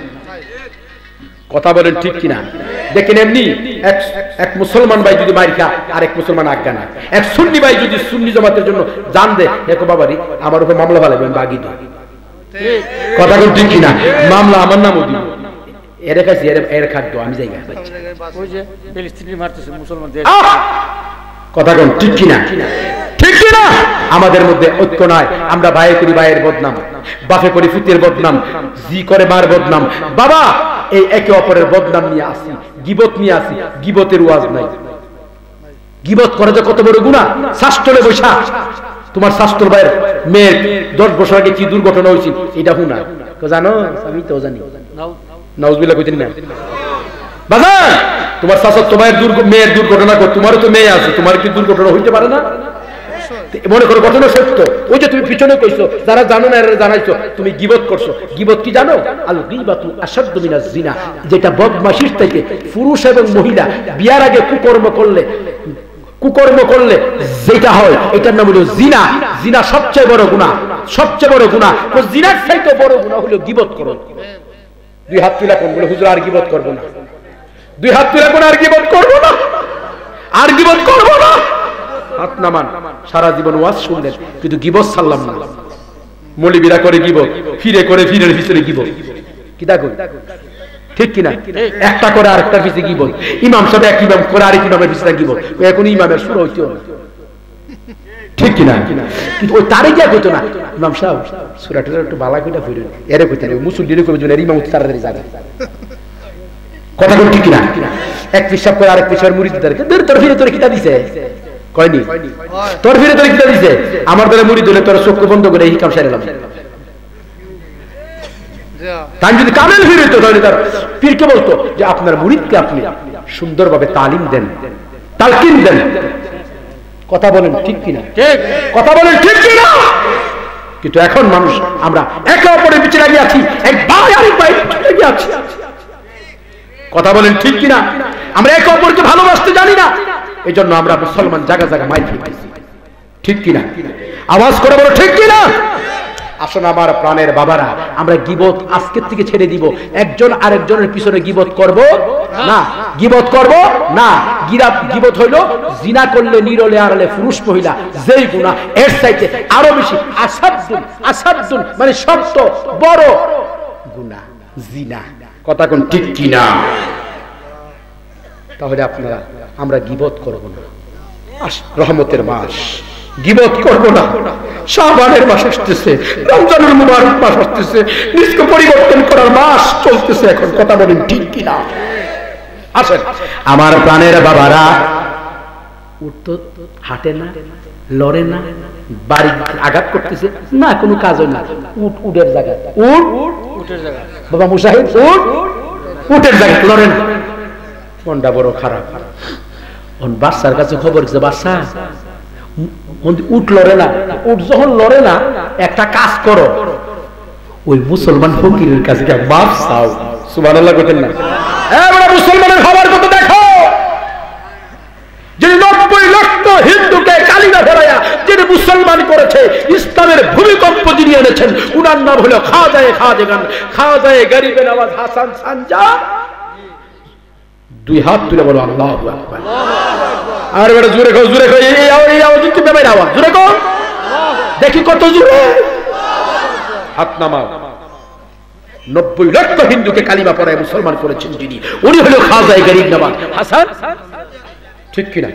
কথা বলেন ঠিক কিনা? দেখেন এমনি এক এক মুসলমান ভাই যদি মাইর খা, আর এক মুসলমান আজ্ঞা না। এক সুন্নি ভাই যদি সুন্নি জামাতের জন্য জান দে, দেখো বাবারি আমার উপর মামলা ফেলাবেন বাগি দো। কথা বলেন ঠিক কিনা? মামলা আমার নামও দিব, এর কাছে এর এর খাদ্য আমি যাই গা। ওই যে ফিলিস্তিনি মারতেছে মুসলমানদের। কথা কোন ঠিক কিনা? ঠিক কিনা? আমাদের মধ্যে ঐক্য নাই। আমরা ভাই করি ভাইয়ের বদনাম, বাপে করি ফুতের বদনাম, জি করে মার বদনাম। বাবা এই একে অপরের বদনাম নিয়ে আসি, গিবত নিয়ে আসি। গিবতের ওয়াজ নাই। গিবত করে যে কত বড় গুনাহ। শাস্ত্রে বৈশা তোমার শাস্ত্র ভাইয়ের মেয়ের দশ বছর আগে কি দুর্ঘটনা হয়েছিল এটা হুনা জানো? আমি তো জানি। নাউজুবিল্লাহ কইতেন না বাজার, তোমার শাশুড়ি তোমার মেয়ের দুর্ঘটনা কর, তোমারও তো মেয়ে আছে, তোমার কি দুর্ঘটনা হইতে পারে না? মনে করো ঘটনা সত্য, ওই যে তুমি পিছনে কইছো, যারা জানো না এরা জানাইছো, তুমি গিবত করছো। গিবত কি জানো? আল গীবাতু আশাদ্দু মিনাজ জিনা, যেটা বদমাশির থেকে। পুরুষ এবং মহিলা বিয়ার আগে কুকর্ম করলে কুকর্ম করলে যেটা হয় এটার নাম হলো জিনা। জিনা সবচেয়ে বড় গুনাহ, সবচেয়ে বড় গুনাহ। তো জিনার চাইতে বড় গুনাহ হলো গিবত করো। দুই হাত তুলে কোন বলে হুজুর আর গিবত করব না, দুই হাত তুলে কোন আর গিবত করব না, আর গিবত করব না। হাত নামান। সারা জীবন ওয়াজ শুনলেন কিন্তু গিবত ছাড়লাম না। মৌলবীরা করে গিবত, ফিরে করে ফিরের ভিতরে গিবত। কি দেখো ঠিক কিনা? একটা করে আরেকটার পিছে গিবত। ইমাম সাহেব এক ইমাম করে আরেক ইমামের পিছে গিবত। এখন ইমামের শুরু হইতো না, ঠিক কিনা? কিন্তু ওই তারে গিয়া কইতো না ইমাম সাহেব সূরাটা একটু ভালো কইটা পড়েন, এরে কইতে না মুসল্লিরে কইবে যে ইমাম তাড়াতাড়ি যাবে। কথা কোন ঠিক কিনা? এক পিসাব করে আরেক পিসাবের মুরিদদেরকে দূর তোর ফিরে তোর কিতা দিছে কয়নি? তোর ফিরে তোর কিতা দিছে? আমার দলে মুরিদ হলে তোর চোখ বন্ধ করে এই কাম সারলাম। তাই যদি কামেল ফিরে হইতো তাহলে তার পীরকে বলতো যে আপনার মুরিদকে আপনি সুন্দরভাবে তালিম দেন, তালকিন দেন। কথা বলেন ঠিক কিনা? ঠিক। কথা বলেন ঠিক কিনা? কিন্তু এখন মানুষ আমরা একে অপরের পিছনে লাগিয়ে আছি, এক ভাই আরেক ভাই পিছনে লাগিয়ে আছি। কথা বলেন ঠিক কিনা? আমরা একে অপরকে ভালোবাসতে জানি না, এই জন্য আমরা মুসলমান জায়গা জায়গা মাইর খেতেছি। ঠিক কিনা? আওয়াজ করে বলো ঠিক কিনা? আসুন আমার প্রাণের বাবারা, আমরা গিবত আজকের থেকে ছেড়ে দিব। একজন আরেকজনের পিছনে গিবত করব না, গিবত করব না। গিরাপ গিবত হইল জিনা করলে নিরলে আড়ালে পুরুষ মহিলা যেই গুনাহ, এর চাইতে আরো বেশি আসাদুন আসাদুন মানে শক্ত বড় গুনাহ জিনা। কথা কোন ঠিক কিনা? তাহলে আপনারা আমরা গিবত করব না। রহমতের মাস, গিবত করব না। শাবানের মাস আসতেছে, রমজানুল মুবারক মাস আসতেছে, নিজকে পরিবর্তন করার মাস চলতেছে এখন। কথা বলেন ঠিক কিনা? আসেন আমার প্রাণের বাবারা, উঠতো হাঁটে না, লড়ে না, বাড়ি আঘাত করতেছে না, কোনো কাজ হয় না। উঠ উঠের জায়গা, উঠ উঠের জায়গা। বাবা মুসাহিদ উঠ উঠের জায়গা, লড়ে না। মনটা বড় খারাপ। বাচ্চার কাছে খবর গেছে, বাচ্চা উঠ লড়ে না। উঠ যখন লড়ে না, একটা কাজ করো, ওই মুসলমান ফকিরের কাছে মাফ চাও। সুবহানাল্লাহ বলেন না? এবারে মুসলমানের খবর কত দেখো, যে নব্বই লক্ষ হিন্দুকে কালিমা ধরায়া যিনি মুসলমান করেছে, ইসলামের ভূমিকম্প যিনি এনেছেন, উনার নাম হলো খাজায়ে খাজেগান, খাজায়ে গরিবে নওয়াজ হাসান সানজা। দুই হাত তুলে বলো আল্লাহু আকবার। আর বড় জোরে কও, জোরে কও, এই আওয়াজ, এই আওয়াজ কি বেবাই আওয়াজ, জোরে কও দেখি কত জোরে। হাত নামাও। নব্বই লক্ষ হিন্দুকে কালিমা পড়ায় মুসলমান করেছেন যিনি, উনি হলো খাজায়ে গরিব নওয়াজ হাসান, ঠিক কিনা?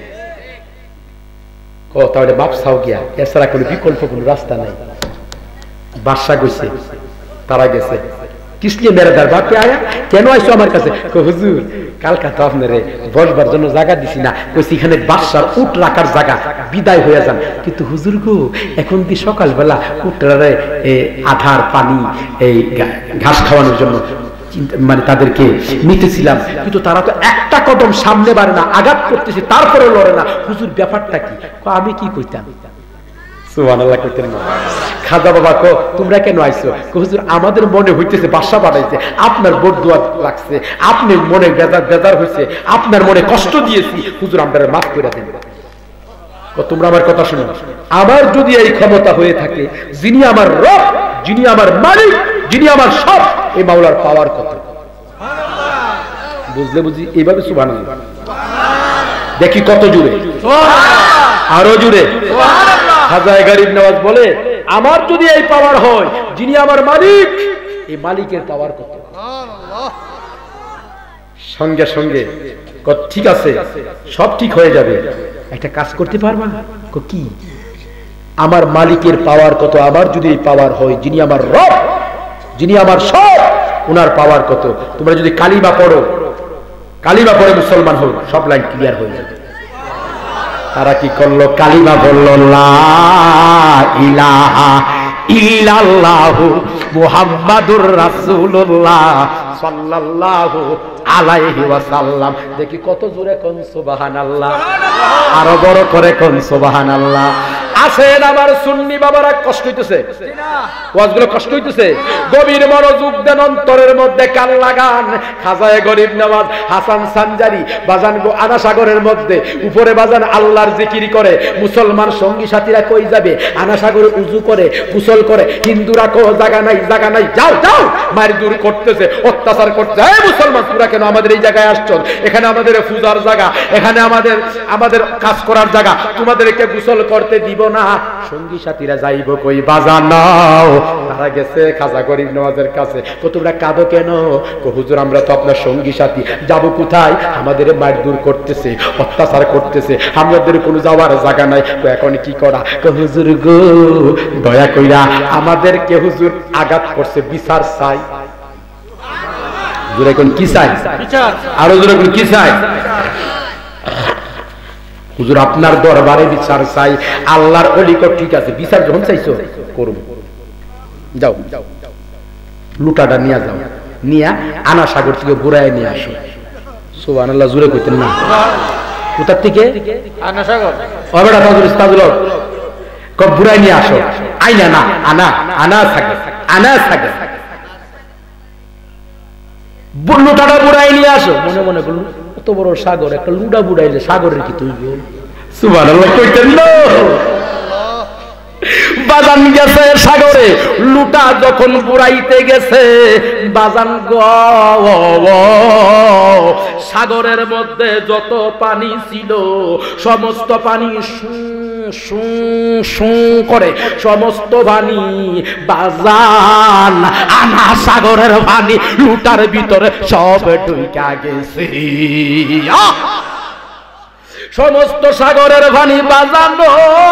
ও তাহলে বাপসাও গিয়া, এছাড়া কোনো বিকল্প কোনো রাস্তা নাই। বাদশা গেছে, তারা গেছে, কিসলিয়ে মেরে দার বাপে আয়া, কেন আইসো আমার কাছে? হুজুর কালকা তো আপনারে বসবার জন্য জায়গা দিছি না, কইছি এখানে বাদশার উট রাখার জায়গা, বিদায় হয়ে যান। কিন্তু হুজুর গো এখন কি সকালবেলা উটরারে আধার পানি এই ঘাস খাওয়ানোর জন্য মানে তাদেরকে নিতেছিলাম, কিন্তু তারা তো একটা কদম সামনে বাড়ে না, আঘাত করতেছে তারপরে লড়ে না। হুজুর ব্যাপারটা কি? আমি কি কইতাম? সুবহানাল্লাহ কইতেন না। খাজা বাবা কো তোমরা কেন আইছো? হুজুর আমাদের মনে হইতেছে বাদশা বানাইছে, আপনার বরদুয়া লাগছে, আপনি মনে বেজার বেজার হইছে, আপনার মনে কষ্ট দিয়েছি, হুজুর আমাদের মাফ করে দেন। তোমরা আমার কথা শুনো, আমার যদি এই ক্ষমতা হয়ে থাকে, যিনি আমার রব, যিনি আমার মালিক, যিনি আমার সব, এই মাওলার পাওয়ার কত বুঝলে বুঝি এইভাবে সুবহানাল্লাহ দেখি কত জুড়ে, আরো জুড়ে। খাজায়ে গরিব নওয়াজ বলে আমার যদি এই পাওয়ার হয়, যিনি আমার মালিক, এই মালিকের পাওয়ার কত। সঙ্গে সঙ্গে ঠিক আছে, সব ঠিক হয়ে যাবে, একটা কাজ করতে পারবা? কি? আমার মালিকের পাওয়ার কত, আমার যদি এই পাওয়ার হয়, যিনি আমার রব, যিনি আমার সব, ওনার পাওয়ার কত। তোমরা যদি কালিমা পড়ো, কালিমা পড়ে মুসলমান হও, সব লাইন ক্লিয়ার হয়ে যাবে। তারা কি করলো? কালিমা বলল লা ইলাহা ইল্লাল্লাহু মুহাম্মাদুর রাসূলুল্লাহ সাল্লাল্লাহু আলাইহি ওয়াসাল্লাম। দেখি কত জোরে কোন সুবহানাল্লাহ, আরো বড় করে কোন সুবহানাল্লাহ। আসেন আমার সুন্নি বাবারা, কষ্ট হইতেছে, ওয়াজগুলো কষ্ট হইতেছে, গভীর মনোযোগ দেন, অন্তরের মধ্যে কান লাগান। খাজায়ে গরিব নওয়াজ হাসান সানজারি বাজান গো আনাসাগরের মধ্যে উপরে বাজান আল্লাহর জিকির করে, মুসলমান সঙ্গী সাথীরা কই যাবে? আনাসাগরে উজু করে, গোসল করে। হিন্দুরা কো জায়গা নাই, জায়গা নাই, যাও যাও, মারি দূর করতেছে, অত্যাচার করতেছে। এই মুসলমান তোমরা কেন আমাদের এই জায়গায় আসছো? এখানে আমাদের পূজার জায়গা, এখানে আমাদের আমাদের কাজ করার জায়গা, তোমাদেরকে গোসল করতে দিব না। সঙ্গী সাথীরা যাইব কই? বাজান নাও। তারা গেছে খাজা গরিব নওয়াজের কাছে। তো তোমরা কাঁদো কেন? হুজুর আমরা তো আপনার সঙ্গী সাথী, যাব কোথায়? আমাদের মার দূর করতেছে, অত্যাচার করতেছে, আমাদের কোনো যাওয়ার জায়গা নাই। তো এখন কি করা? হুজুর গো দয়া কইরা আমাদেরকে হুজুর আঘাত করছে, বিচার চাই। হুজুর এখন কি চাই? বিচার। আরো জোরে কোন কি চাই? হুজুর আপনার দরবারে বিচার চাই। আল্লাহর অলিকট ঠিক আছে, বিচার যখন চাইছো করব, যাও লুটাটা নিয়ে যাও, নিয়া আনা সাগর থেকে বুড়ায় নিয়ে আসো। সুবহানাল্লাহ জোরে কইতেন না? কোথার থেকে? আনা সাগর। ওবেটা তাজুল তাজুল কব বুড়ায় নিয়ে আসো। আইনা না, আনা আনা সাগর, আনা সাগর। লুটাটা বুড়ায় নিয়ে আসো। মনে মনে বলুন কত বড় সাগর, একটা লুডা বুড়াইলে সাগরের কি তুই? সুবহানাল্লাহ কইতেন না? বাজান গেছে সাগরে, লুটা যখন বুড়াইতে গেছে, বাজান গো সাগরের মধ্যে যত পানি ছিল সমস্ত পানি শু শু শু করে, সমস্ত পানি বাজান আনা সাগরের পানি লুটার ভিতরে সব ঢুইকা গেছে। সমস্ত সাগরের পানি বাজানো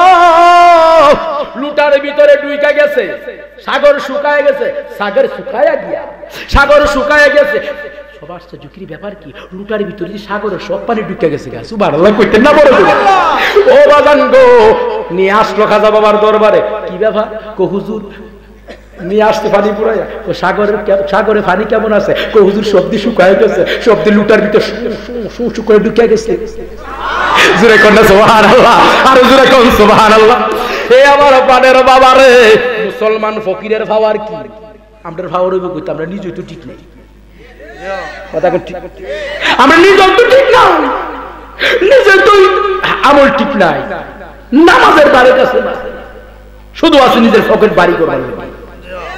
লুটার ভিতরে ঢুইকা গেছে। সাগর শুকায় গেছে, সাগর শুকায়া গিয়া সাগর শুকায় গেছে। সবার ঝুঁকির ব্যাপার কি? লুটার ভিতরে সাগরের সব পানি ঢুকে গেছে। সুবহানাল্লাহ কইতেন না? বড় ও বাজান গো নিয়ে আসলো খাজা বাবার দরবারে। কি ব্যাপার? কো হুজুর নিয়ে আসতে পানি পুরাইয়া। ও সাগরের সাগরে পানি কেমন আছে? কো হুজুর সবদি শুকায় গেছে, সবদি লুটার ভিতরে শু শু করে ঢুকে গেছে। জোরে কোন সুবহানাল্লাহ, আর জোরে কোন সুবহানাল্লাহ। এ আমার পানের বাবা রে, মুসলমান ফকিরের ভাবার কি? আমাদের ভাবার হইব কইতে আমরা নিজেই তো ঠিক নাই। কথা কোন ঠিক? আমরা নিজেই তো ঠিক না, নিজে তো আমল ঠিক নাই, নামাজের বাড়ির কাছে না, শুধু আছে নিজের পকেট বাড়ি করবার।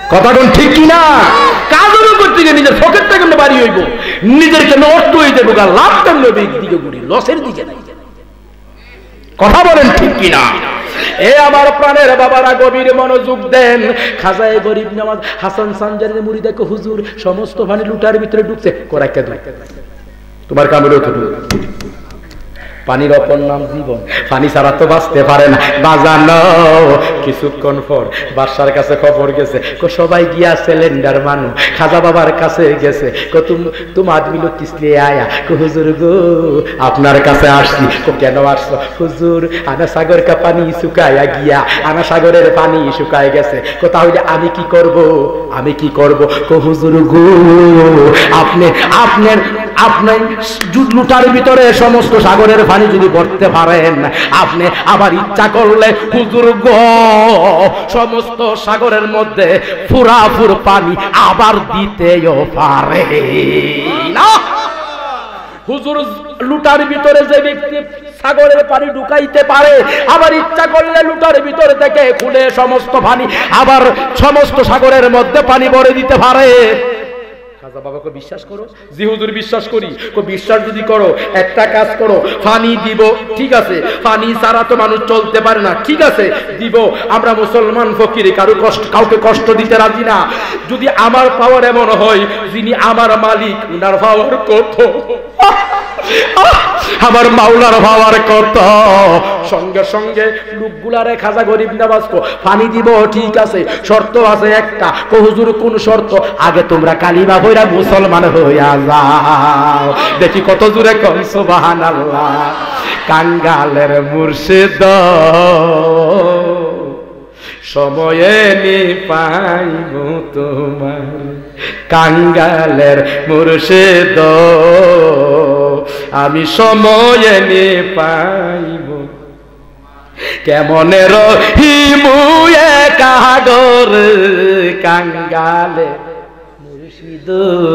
কথা কোন ঠিক কিনা? কাজও করতে গিয়ে নিজের পকেটটা কেন বাড়ি হইব, নিজের কেন অর্থ হয়ে যাবো, লাভ কেন দিকে ঘুরি, লসের দিকে নাই। কথা বলেন ঠিক কিনা? এ আমার প্রাণের বাবারা গভীর মনোযোগ দেন। খাজায়ে গরিব নওয়াজ হাসান সানজারের মুড়ি দেখো, হুজুর সমস্ত পানি লুটার ভিতরে ঢুকছে, কোরাইকা দুই তোমার কামড়ে তো পানির অপর নাম জীবন, পানি ছাড়া তো বাঁচতে পারে না। বাজানো কিছুক্ষণ পর বাদশার কাছে খবর গেছে, সবাই গিয়া সিলিন্ডার মানু খাজা বাবার কাছে গেছে, তুমি আদমি লোক কিসলে আয়া, হুজুর গো আপনার কাছে আসছি। কেন আসছো? হুজুর আনা সাগর কা পানি শুকায়া গিয়া, আনা সাগরের পানি শুকায় গেছে। তাহলে আমি কি করব, আমি কি করব? হুজুর গো আপনি আপনার আপনার লুটার ভিতরে সমস্ত সাগরের পানি যদি ভরতে পারেন, আপনি আবার ইচ্ছা করলে হুজুর গো সমস্ত সাগরের মধ্যে ফুরাফুর পানি আবার দিতেও পারে না। হুজুর লুটার ভিতরে যে ব্যক্তি সাগরের পানি ঢুকাইতে পারে, আবার ইচ্ছা করলে লুটার ভিতরে থেকে খুলে সমস্ত পানি আবার সমস্ত সাগরের মধ্যে পানি ভরে দিতে পারে। খাজা বাবাকে বিশ্বাস করো? জি হুজুর বিশ্বাস করি। বিশ্বাস যদি করো একটা কাজ করো, পানি দিব, ঠিক আছে, পানি ছাড়া তো মানুষ চলতে পারে না, ঠিক আছে দিব। আমরা মুসলমান ফকির, কারো কষ্ট কাউকে কষ্ট দিতে রাজি না। যদি আমার পাওয়ার এমন হয়, যিনি আমার মালিক উনার পাওয়ার কত, আমার মাওলার পাওয়ার কত, সঙ্গে সঙ্গে লোকগুলারে খাজা গরিব নওয়াজ পানি দিব, ঠিক আছে, শর্ত আছে একটা। হুজুর কোন শর্ত? আগে তোমরা কালিমা পড়া মুসলমান হইয়া যাও। দেখি কত জোরে কোন সুবহানাল্লাহ। কাঙ্গালের মুর্শিদ সময়ে নি পাইব তোমার, কাঙ্গালের মুর্শিদ আমি সময়ে নি পাইব, কেমনে রহিমু কাগর কাঙ্গালে মুর্শিদ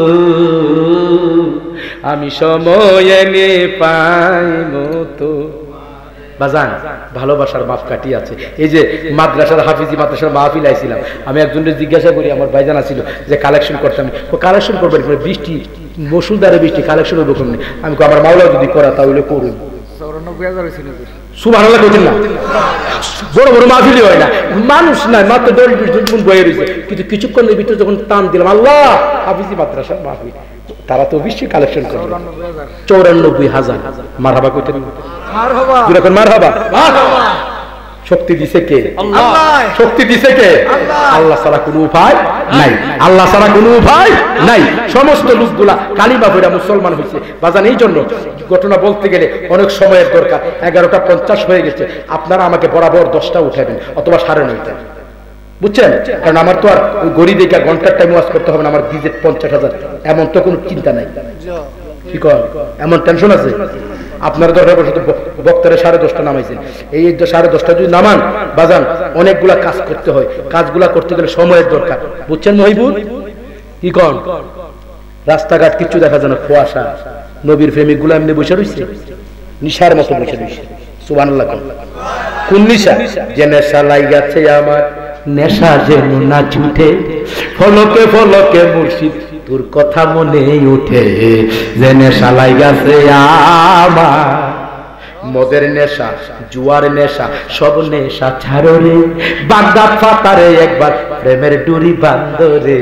আমি সময়ে নি পাইব তো। বাজান ভালোবাসার মাপ কাটি আছে। এই যে মাদ্রাসার হাফিজি মাদ্রাসার মাহফিল আইছিলাম, আমি একজনের জিজ্ঞাসা করি, আমার ভাইজান ছিল যে কালেকশন করতাম, কালেকশন করবেন বৃষ্টি মসুলদারে বৃষ্টি কালেকশন হবে কোন? আমি আমার মাওলা যদি করা তাহলে করুন। সুবহানাল্লাহ কইতেন না? বড় বড় মাহফিল হয় না, মানুষ নাই, মাত্র দশ বিশ জন বয়ে রয়েছে, কিন্তু কিছুক্ষণের ভিতরে যখন টান দিলাম আল্লাহ হাফিজি মাদ্রাসার মাহফিল, তারা তো বেশি কালেকশন করে চৌরানব্বই হাজার। মারহাবা কইতেন? মারহাবা। শক্তি দিছে কে? শক্তি দিছে কে? আল্লাহ ছাড়া কোনো উপায় নাই, আল্লাহ ছাড়া কোনো উপায় নাই। সমস্ত লোকগুলা কালিমা পড়া মুসলমান হয়েছে। বাজান এই জন্য ঘটনা বলতে গেলে অনেক সময়ের দরকার। এগারোটা পঞ্চাশ হয়ে গেছে, আপনারা আমাকে বরাবর দশটা উঠাবেন অথবা সাড়ে নয়টা, বুঝছেন? কারণ আমার তো আর ওই গড়ি দেখে ঘন্টার টাইম ওয়াজ করতে হবে না, আমার বিজেট পঞ্চাশ হাজার এমন তো কোনো চিন্তা নাই। কি কর এমন টেনশন আছে? আপনারা দরকার বসে বক্তারে সাড়ে দশটা নামাইছেন, এই সাড়ে দশটা যদি নামান বাজান অনেকগুলা কাজ করতে হয়, কাজগুলা করতে গেলে সময়ের দরকার, বুঝছেন মহিবুল? কি কন রাস্তাঘাট কিচ্ছু দেখা যায় না, কুয়াশা। নবীর প্রেমিক গুলা এমনি বসে রয়েছে, নিশার মতো বসে রয়েছে। সুবহানাল্লাহ। কোন নিশা? যে নেশা লাইগাছে আমার, নেশা যেন না ছুটে, ফলকে ফলকে মুর্শিদ তোর কথা মনে উঠে, যে নেশা লাইগাছে আমার। মদের নেশা, জুয়ার নেশা, সব নেশা ছাড়ো রে, বাগদাদ ফাতারে একবার প্রেমের ডুরি বান্দরে,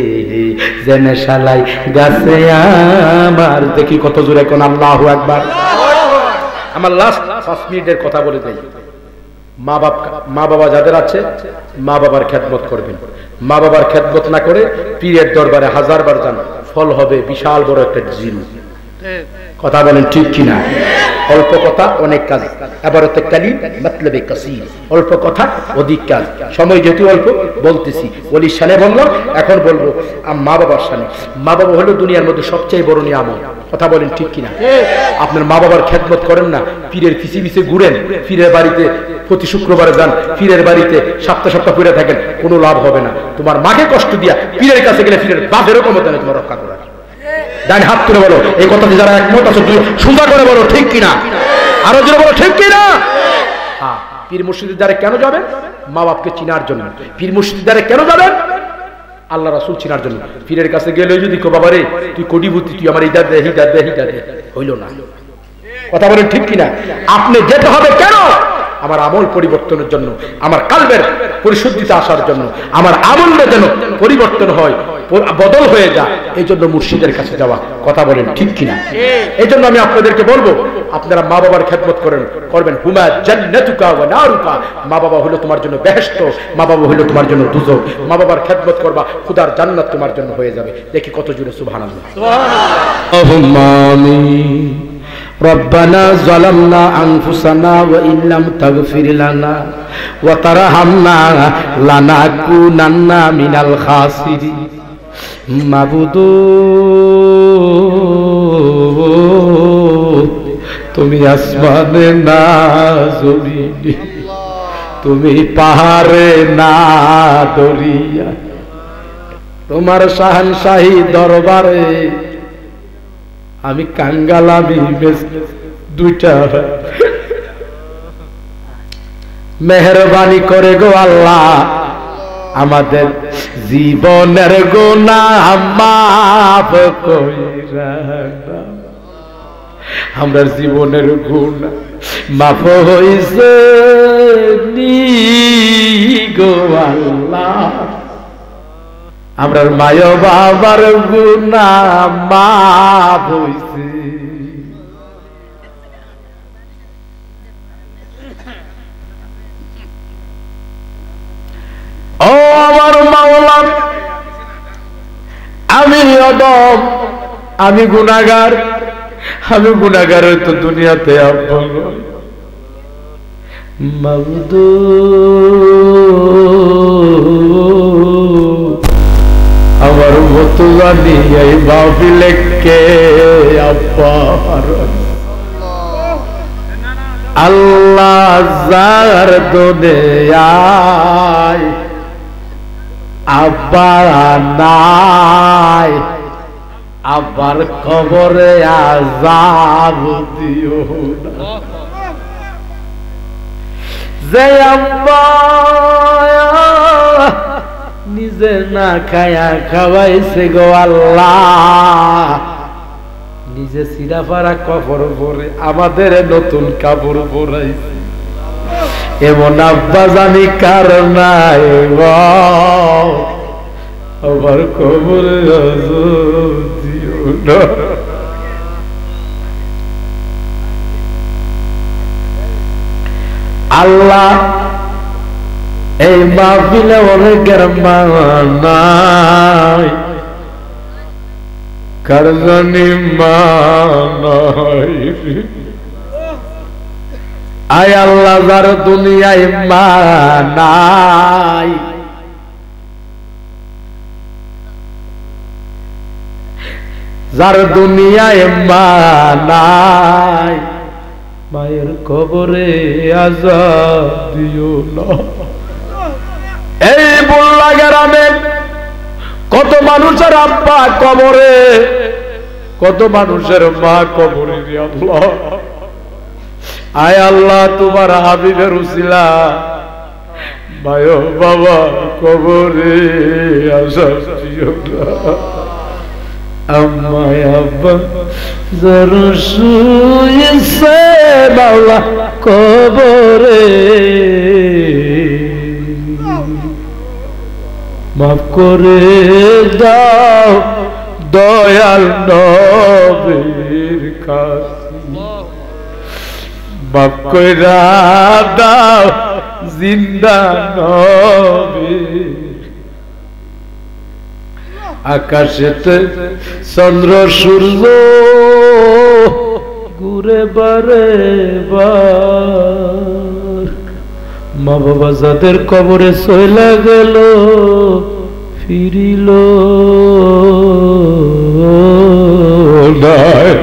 যে নেশা লাইগাছে আমার। দেখি কত জোরে কোন আল্লাহু আকবার। আমার লাস্ট পাঁচ মিনিটের কথা বলে দেই। মা বাপ মা বাবা যাদের আছে, মা বাবার খেদমত করবেন। মা বাবার খেদমত না করে পীরের দরবারে হাজার বার যান, ফল হবে বিশাল বড় একটা জিন। কথা বলেন ঠিক কিনা? অল্প কথা অনেক কাজ, এবারতে কালিম মতলবে কাসীর। অল্প কথা অধিক কাজ। সময় যেহেতু অল্প বলতেছি, ওলির শানে বললাম, এখন বলবো মা বাবার শানে। মা বাবা হলো দুনিয়ার মধ্যে সবচেয়ে বড় নিয়ামত। কথা বলেন ঠিক কিনা? আপনার মা বাবার খেদমত করেন না, পীরের পিছে পিছে ঘুরেন, পীরের বাড়িতে প্রতি শুক্রবারে যান, পীরের বাড়িতে সপ্তাহ সপ্তাহ ঘুরে থাকেন, কোনো লাভ হবে না। তোমার মাকে কষ্ট দিয়া পীরের কাছে গেলে পীরের বাপেরও ক্ষমতা নেই তোমার রক্ষা করার। ডান হাত তুলে বলো এই কথাতে যারা একমত আছে সোজা করে বলো ঠিক কিনা? আরো জোরে বলো ঠিক কিনা? হ্যাঁ, পীর মুর্শিদের দ্বারে কেন যাবেন? মা বাপকে চিনার জন্য। পীর মুর্শিদের দ্বারে কেন যাবেন? আল্লাহ রাসূল চিনার জন্য। পীরের কাছে গেলে যদি কো বাবা রে তুই কোটিপতি, তুই আমার এইটা দে এইটা দে এইটা দে, হইল না। কথা বলেন ঠিক কিনা? আপনি যেতে হবে কেন? আমার আমল পরিবর্তনের জন্য, আমার কালবের পরিশুদ্ধিতে আসার জন্য, আমার আমলটা যেন পরিবর্তন হয়, বদল হয়ে যায়, এই জন্য মুর্শিদের কাছে যাওয়া। কথা বলেন ঠিক কিনা? এই জন্য আমি আপনাদেরকে বলবো আপনারা মা বাবার খেদমত করেন করবেন। হুমা জান্নাতুকা ওয়া নারুকা, মা বাবা হলো তোমার জন্য বেহেশত, মা বাবা হলো তোমার জন্য দুজক। মা বাবার খেদমত করবা, খোদার জান্নাত তোমার জন্য হয়ে যাবে। দেখি কত জোরে সুবহানাল্লাহ। সুবহানাল্লাহ। আমিন। ربنا ظلمنا أنفسنا وإن لم تغفر لنا وترحمنا لنكونن من الخاسرين মাবুদ তুমি আসমানে না জমিনে, তুমি পাহাড়ে না দরিয়া, তোমার শাহনশাহী দরবারে আমি কাঙ্গাল, আমি দুইটা। মেহরবানি করে গো আল্লাহ আমাদের জীবনের গুনাহ মাফ কইরা দাও। আমরা জীবনের গুনাহ মাফ হইছে নি গো আল্লাহ, আমরার মায় বাবার গুনাহ মাফ হইছে। ও আমার মাওলা, আমি অদম, আমি গুনাহগার, আমি গুনাহগারের তো দুনিয়াতে আপন মাবুদ। আমার মতো জানি এই মাহফিলে কে আপার আল্লাহ যার দুনিয়ায় আব্বা নাই, আবার কবরে আযাব দিও না। যে আব্বা নিজে না খায়া খাওয়াইছে গো আল্লাহ, নিজে সিরা ফারা কাপড় পরে আমাদের নতুন কাপড় পরাইছে, এমন আব্বা জানি কার নাই, আবার কবরে আযাব দিও না। আল্লাহ এই মাহফিলে অনেকের মা নাই, কার জানি মা নাই। আয় আল্লাহ যার দুনিয়ায় মা নাই, যার দুনিয়ায় মা নাই, মায়ের কবরে আযাব দিও না। এই বল্লা গ্রামে কত মানুষের আব্বা কবরে, কত মানুষের মা কবরে। আল্লাহ আয় আল্লাহ তোমার হাবিবের উসিলা মায় বাবা কবরে আযাব দিও না। আম্মায় আব্বা যারা শুয়েছে মাওলা কবরে, মাফ করে দাও দয়াল নবীর কাছে, মাফ করে দাও জিন্দা নবীর। আকাশেতে চন্দ্র সূর্য ঘুরে বারে বার, মা বাবা যাদের কবরে চইলা গেল ফিরিল না।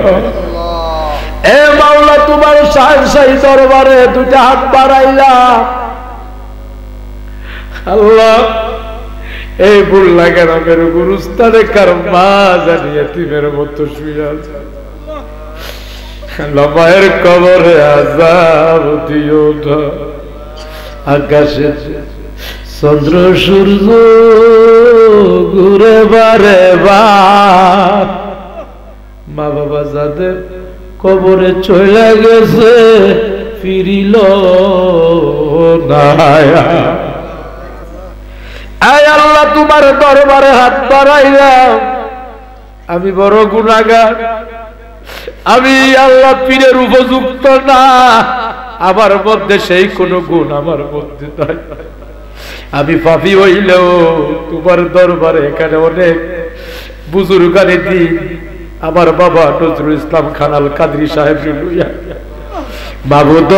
এ মাওলা তোমার শাহনশাহী দরবারে দুইটা হাত বাড়াইলাম আল্লাহ। এই বুল্লা গ্রামের গুরুস্থানে কার মা জানি এতিমের মতো শুয়ে আছে, মায়ের কবরে আযাব দিও না। আকাশে চন্দ্র সূর্য ঘুরে বারে বার, মা বাবা যাদের কবরে চলে গেছে ফিরিল না। আয় আল্লাহ তোমার দরবারে হাত বাড়াইলাম, আমি বড় গুনাহগার, আমি আল্লাহ পীরের উপযুক্ত না, আমার মধ্যে সেই কোন গুণ আমার মধ্যে নাই। আমি পাপী হইলেও তোমার দরবারে এখানে অনেক বুজুর্গানি দিন আমার বাবা নজরুল ইসলাম খান আল কাদরি সাহেব লইয়া মাবুদ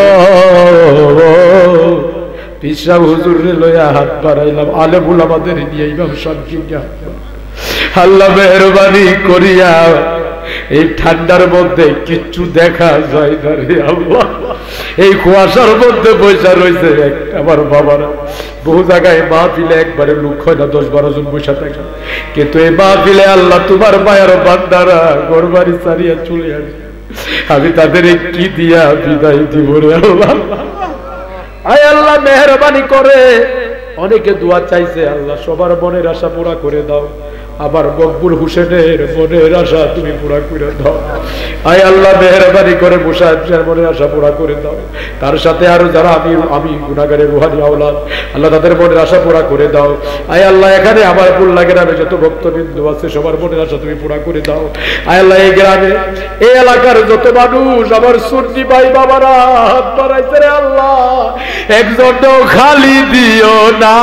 পিসা হুজুরে লইয়া হাত বাড়াইলাম, আলেম উলামাদের নিয়ে ইমাম সাহেবকে নিয়ে। আল্লাহ মেহরবানি করিয়া এই ঠান্ডার মধ্যে কিচ্ছু দেখা যায় না রে আল্লাহ, এই কুয়াশার মধ্যে বসে রয়েছে আমার বাবারা। বহু জায়গায় মাহফিলে একবারে লোক হয় না, দশ বারো জন বসে থাকে, কিন্তু এই মাহফিলে আল্লাহ তোমার মায়ের বান্দারা ঘর বাড়ি ছাড়িয়া চলে আসে, আমি তাদের কি দিয়া বিদায় দিব রে আল্লাহ। আয় আল্লাহ মেহরবানি করে, অনেকে দোয়া চাইছে, আল্লাহ সবার মনের আশা পুরা করে দাও, আবার মকবুল হোসেনের মনের আশা তুমি পুরা করে দাও। আয় আল্লাহ মেহরবানি করে মুসাহিদের মনের আশা পুরা করে দাও, তার সাথে আরো যারা আমি আমি গুনাহগারের রুহানি আওলাদ, আল্লাহ তাদের মনের আশা পুরা করে দাও। আয় আল্লাহ এখানে আমার ফুল লাগে গ্রামে যত ভক্তবৃন্দ আছে সবার মনের আশা তুমি পুরা করে দাও। আয় আল্লাহ এই গ্রামে এই এলাকার যত মানুষ আমার সুন্নি ভাই বাবারা হাত বাড়াইছে রে আল্লাহ, একজনও খালি দিও না,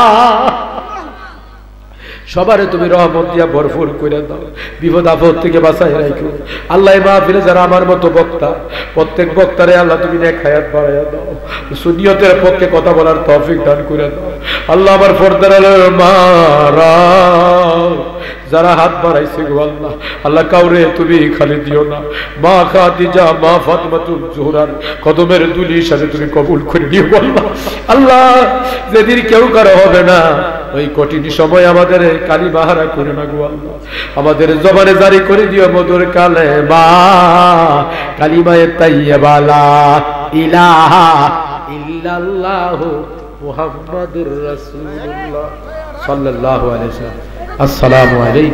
সবারে তুমি রহমত দিয়া ভরপুর করে দাও, বিপদ আপদ থেকে বাঁচাই রাখো। আল্লাহ মাহফিলে যারা আমার মতো বক্তা, প্রত্যেক বক্তারে আল্লাহ তুমি নেক হায়াত বাড়াইয়া দাও, সুন্নিয়তের পক্ষে কথা বলার তৌফিক দান করে দাও। আল্লাহ আমার পর্দার আলোর মারা যারা হাত বাড়াইছে গো আল্লাহ, আল্লাহ কাউরে তুমি খালি দিও না। মা খাদিজা, মা ফাতেমাতুল জোহরার কদমের দুলি সাথে তুমি কবুল করে নিও আল্লাহ। আল্লাহ যেদিন কেউ কারো হবে না, ওই কঠিন সময় আমাদের কালি বাহারা করে না গো আল্লাহ, আমাদের জবানে জারি করে দিও মধুর কালেমা, কালিমায়ে তাইয়্যিবা লা ইলাহা ইল্লাল্লাহ মুহাম্মাদুর রাসূলুল্লাহ সাল্লাল্লাহু আলাইহি ওয়াসাল্লাম। আসসালামু আলাইকুম।